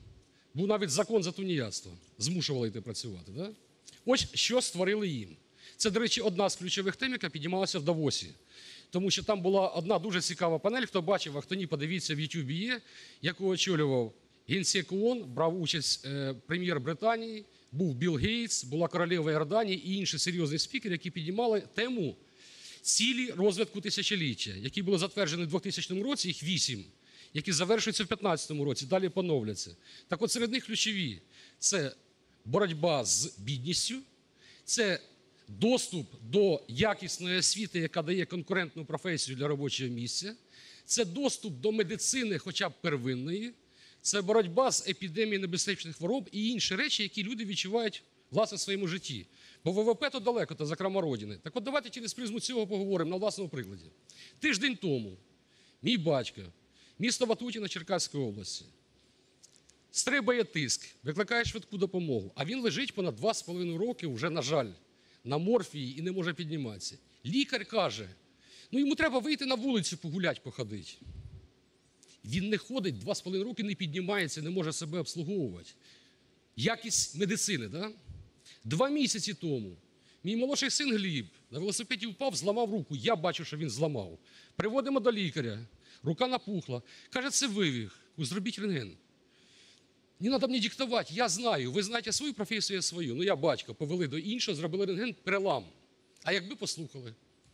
Був навіть закон за тунеядство. Змушували йти працювати. Да? Ось що створили їм. Це, до речі, одна з ключових тем, яка піднімалася в Давосі. Тому що там була одна дуже цікава панель, хто бачив, а хто ні, подивіться, в Ютубі є, яку очолював Генсек ООН, брав участь е, прем'єр Британії, був Білл Гейтс, була королева Йорданії і інші серйозні спікери, які піднімали тему цілі розвитку тисячоліття, які були затверджені в двохтисячному році, їх вісім, які завершуються в п'ятнадцятому році, далі поновляться. Так от серед них ключові – це боротьба з бідністю, це доступ до якісної освіти, яка дає конкурентну професію для робочого місця, це доступ до медицини хоча б первинної, це боротьба з епідемією небезпечних хвороб і інші речі, які люди відчувають власне в своєму житті. Бо ВВП то далеко, то зокрема родини. Так от давайте через призму цього поговоримо на власному прикладі. Тиждень тому мій батько, місто Ватутіно Черкаської області, стрибає тиск, викликає швидку допомогу, а він лежить понад два з половиною роки вже, на жаль, на морфії і не може підніматися. Лікар каже, ну йому треба вийти на вулицю погуляти, походити. Він не ходить, два з половиною роки не піднімається, не може себе обслуговувати. Якість медицини, да? Два місяці тому мій молодший син Гліб на велосипеді впав, зламав руку. Я бачу, що він зламав. Приводимо до лікаря, рука напухла. Каже, це вивих, зробіть рентген. Не треба мені диктувати, я знаю, ви знаєте свою професію, я свою. Ну я батько, повели до іншого, зробили рентген, перелам. А якби послухали?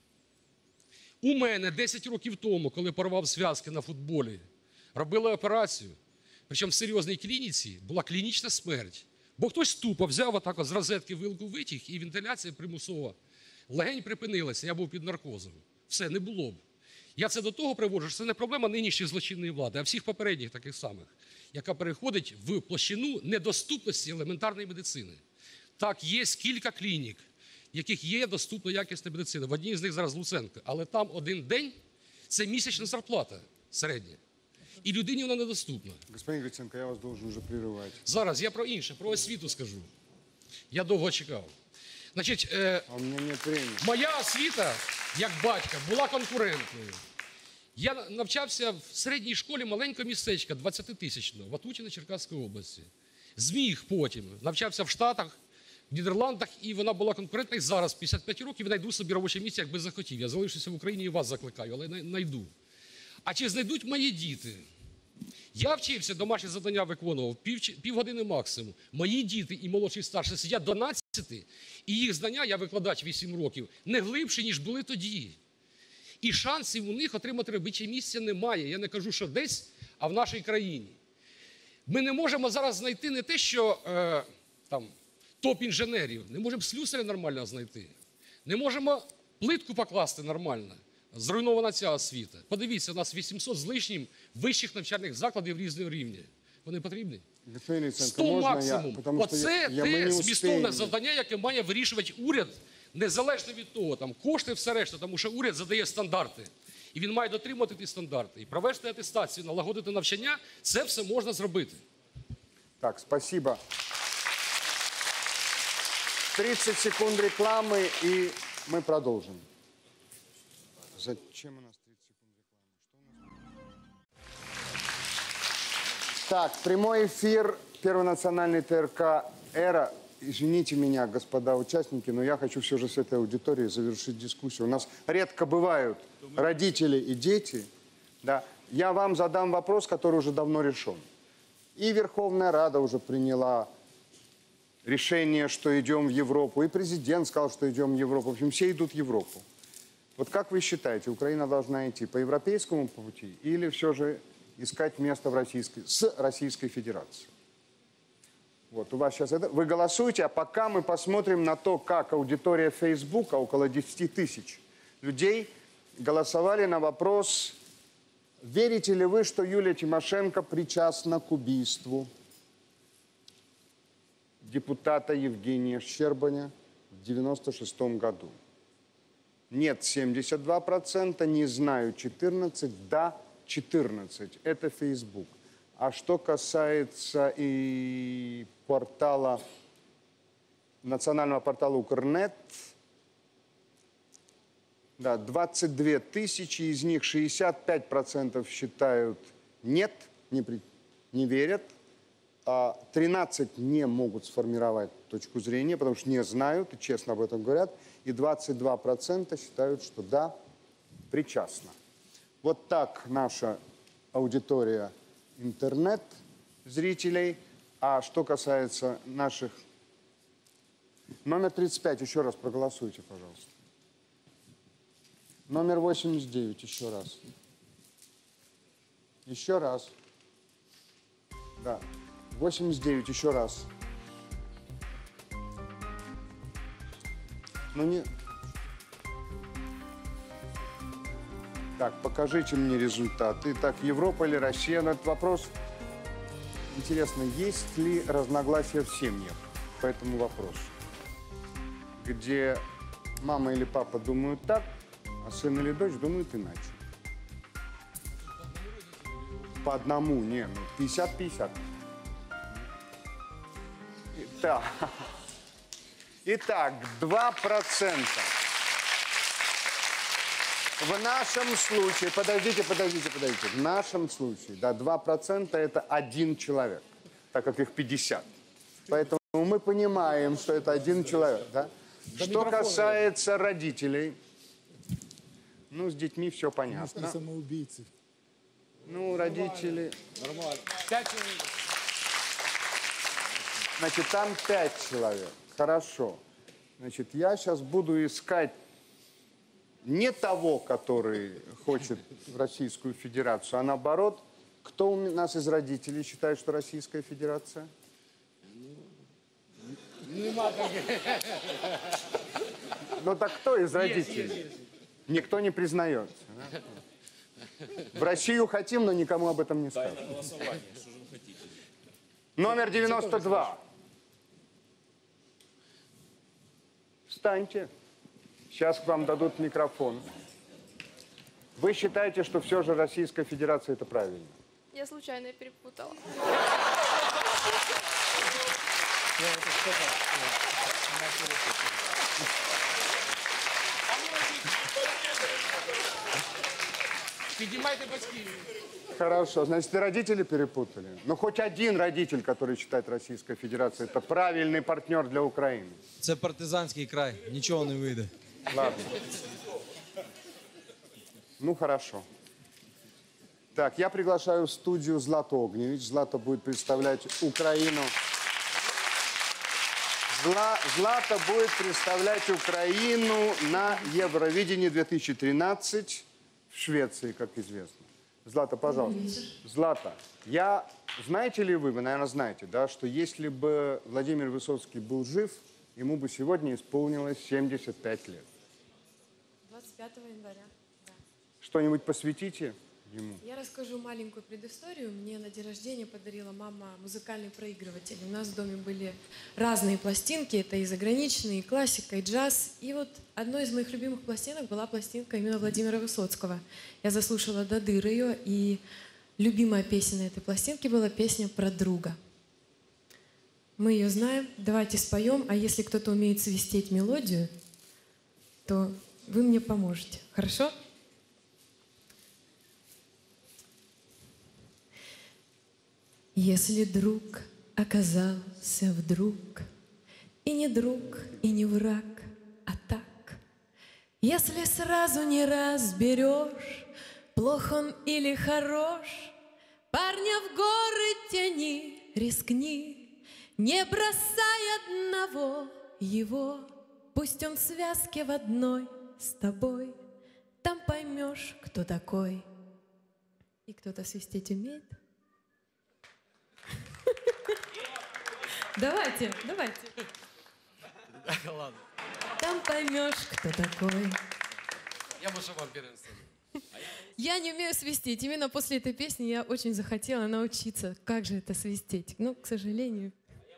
У мене десять років тому, коли порвав зв'язки на футболі, робили операцію, причому в серйозній клініці була клінічна смерть. Бо хтось тупо взяв отак от з розетки вилку витяг і вентиляція примусова. Легень припинилася, я був під наркозом. Все, не було б. Я це до того приводжу, що це не проблема нинішньої злочинної влади, а всіх попередніх таких самих, яка переходить в площину недоступності елементарної медицини. Так, є кілька клінік, в яких є доступна якісна медицина. В одній з них зараз Луценко. Але там один день – це місячна зарплата середня. І людині вона недоступна. Господин Гриценко, я вас должен уже прерывать. Зараз я про інше, про освіту скажу. Я довго чекав. Значить, е, а у мене нет времени. Моя освіта, як батька, була конкурентною. Я навчався в середній школі маленького містечка, двадцятитисячного, в Ватутіно Черкаської області. Зміг потім. Навчався в Штатах, в Нідерландах, і вона була конкурентна. І зараз, п'ятдесят п'ять років, знайду собі робоче місце, якби захотів. Я залишуся в Україні і вас закликаю, але знайду. А чи знайдуть мої діти? Я вчився, домашні завдання виконував, пів, півгодини максимум. Мої діти і молодші, і старші сидять до дванадцяти, і їх знання, я викладач вісім років, не глибші, ніж були тоді. І шансів у них отримати робоче місце немає. Я не кажу, що десь, а в нашій країні. Ми не можемо зараз знайти не те, що е, там, топ-інженерів, не можемо слюсаря нормально знайти, не можемо плитку покласти нормально. Зруйнована ця освіта. Подивіться, у нас вісімсот з лишнім вищих навчальних закладів різного рівня. Вони потрібні? сто максимум. Я, Оце я, те змістовне завдання, яке має вирішувати уряд, незалежно від того, там, кошти, все решта, тому що уряд задає стандарти. І він має дотримувати ті стандарти. І провести атестацію, налагодити навчання, це все можна зробити. Так, спасибо. тридцать секунд рекламы, и мы продолжим. Зачем у нас тридцать секунд рекламы? Что у нас... Так, прямой эфир, Первый национальный ТРК «Эра». Извините меня, господа участники, но я хочу все же с этой аудиторией завершить дискуссию. У нас редко бывают родители и дети. Да. Я вам задам вопрос, который уже давно решен. И Верховная Рада уже приняла решение, что идем в Европу. И президент сказал, что идем в Европу. В общем, все идут в Европу. Вот как вы считаете, Украина должна идти по европейскому пути или все же искать место в Российской, с Российской Федерацией? Вот у вас сейчас это. Вы голосуете, а пока мы посмотрим на то, как аудитория Фейсбука, около десяти тысяч людей, голосовали на вопрос, верите ли вы, что Юлия Тимошенко причастна к убийству депутата Евгения Щербаня в девяносто шестом году. Нет семьдесят два процента, не знаю четырнадцать процентов, да четырнадцать процентов. Это Facebook. А что касается и портала, национального портала Укрнет, да, двадцать две тысячи, из них шестьдесят пять процентов считают нет, не, при, не верят, а, тринадцать не могут сформировать точку зрения, потому что не знают и честно об этом говорят. И двадцать два процента считают, что да, причастна. Вот так наша аудитория интернет-зрителей. А что касается наших... Номер тридцать пять, еще раз проголосуйте, пожалуйста. Номер восемьдесят девять, еще раз. Еще раз. Да. восемьдесят девять, еще раз. Ну не... Так, покажите мне результаты. Так, Европа или Россия? Но этот вопрос... Интересно, есть ли разногласия в семьях по этому вопросу? Где мама или папа думают так, а сын или дочь думают иначе. По одному, не, ну, пятьдесят пятьдесят. Итак, Итак, два процента. В нашем случае, подождите, подождите, подождите, в нашем случае, да, два процента это один человек, так как их пятьдесят. Поэтому мы понимаем, что это один человек, да? Что касается родителей, ну, с детьми все понятно. Самоубийцы. Ну, родители... Нормально. Значит, там пять человек. Хорошо. Значит, я сейчас буду искать не того, который хочет в Российскую Федерацию, а наоборот, кто у нас из родителей считает, что Российская Федерация? Ну так кто из родителей? Никто не признается. Да? В Россию хотим, но никому об этом не скажем. Номер девяносто два. Встаньте. Сейчас к вам дадут микрофон. Вы считаете, что все же Российская Федерация это правильно? Я случайно перепутала. Піднімайте батьків. Хорошо, значит, и родители перепутали. Но хоть один родитель, который считает Российская Федерация, это правильный партнер для Украины. Це партизанський край, нічого не вийде. Ладно. Ну, хорошо. Так, я приглашаю в студию Злату Огневич. Злата будет представлять Украину. Зла... Злата будет представлять Украину на Евровидении две тысячи тринадцать в Швеции, как известно. Злата, пожалуйста. Злата, я... Знаете ли вы, вы, наверное, знаете, да, что если бы Владимир Высоцкий был жив, ему бы сегодня исполнилось семьдесят пять лет. двадцать пятого января, да. Что-нибудь посвятите ему? Я расскажу маленькую предысторию. Мне на день рождения подарила мама музыкальный проигрыватель. У нас в доме были разные пластинки. Это и заграничные, и классика, и джаз. И вот одной из моих любимых пластинок была пластинка именно Владимира Высоцкого. Я заслушала до дыр ее, и любимая песня на этой пластинке была песня про друга. Мы ее знаем, давайте споем, а если кто-то умеет свистеть мелодию, то вы мне поможете. Хорошо? Если друг оказался вдруг и не друг, и не враг, а так, если сразу не разберешь, плох он или хорош, парня в горы тяни, рискни. Не бросай одного его, пусть он в связке в одной с тобой, там поймешь, кто такой. И кто-то свистеть умеет? Давайте, давайте. Ладно. Там поймешь, кто такой. Я можу вам перенести. Я не умею свистеть. Именно после этой песни я очень захотела научиться, как же это свистеть. Но, к сожалению...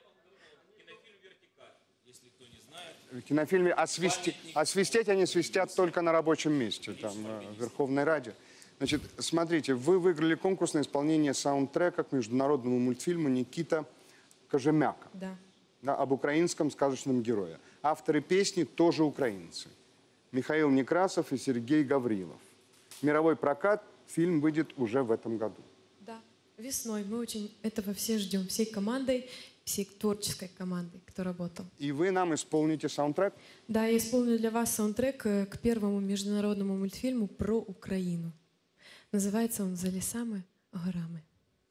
В кинофильме освисти... освистеть они свистят только на рабочем месте, там, в Верховной Раде. Значит, смотрите, вы выиграли конкурс на исполнение саундтрека к международному мультфильму «Никита Кожемяка». Да. Да, об украинском сказочном герое. Авторы песни тоже украинцы. Михаил Некрасов и Сергей Гаврилов. Мировой прокат фильм выйдет уже в этом году. Да. Весной. Мы очень этого все ждем. Всей командой, всей творческой командой, кто работал. И вы нам исполните саундтрек? Да, я исполню для вас саундтрек э, к первому международному мультфильму про Украину. Называется он «За лесами, горами».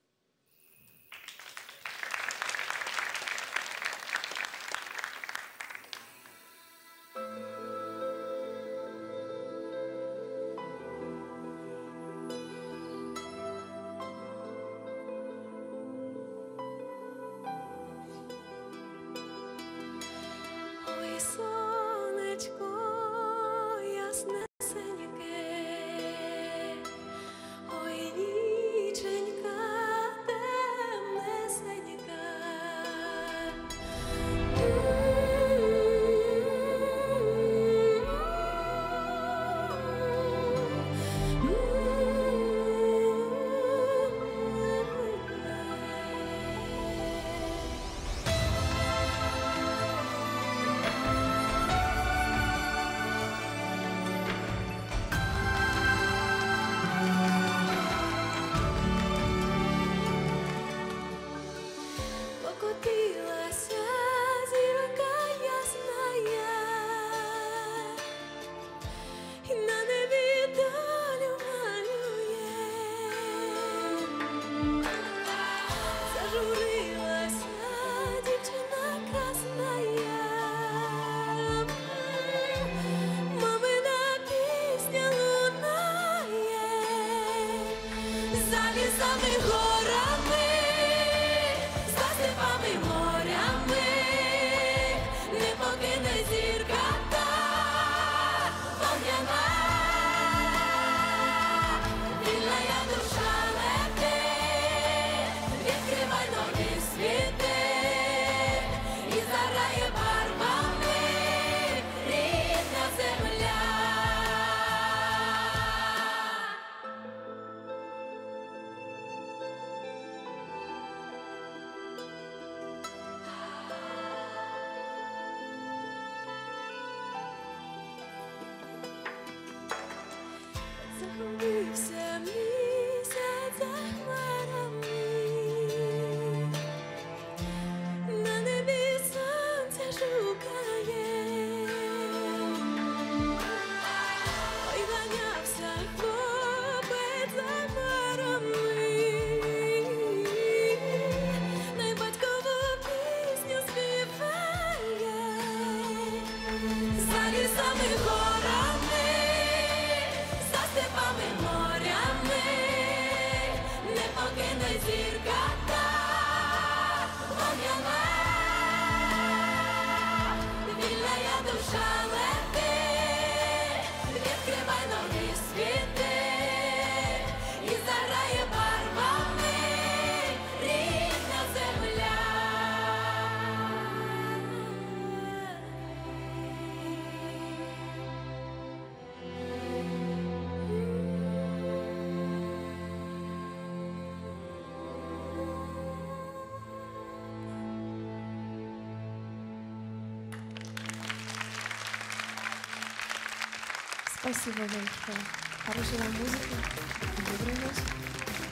Ой, сонечко, ясне синьке, ой, ніченька, темнесенька. Покотилася зірка ясная, і на небі долю малює. Зажурилася дівчина красная, мамина пісня лунає. За лісами горами, за степами морями, не покине зірка та вогняна. Вільна я душа летить, відкривай нові світи, і зарає барвами рідна земля. Загубився місяць за хмарами, на небі сонця шукає. Ой, ганявся хлопець за хмарами, най батькову пісню співає. За лісами горами, за степами морями, не покине зірка та вогняна. Вільна я душа летить, відкривай нові світи, і зарає барвами рідна земля. Спасибо большое. Хорошей вам музыки. Доброй ночи.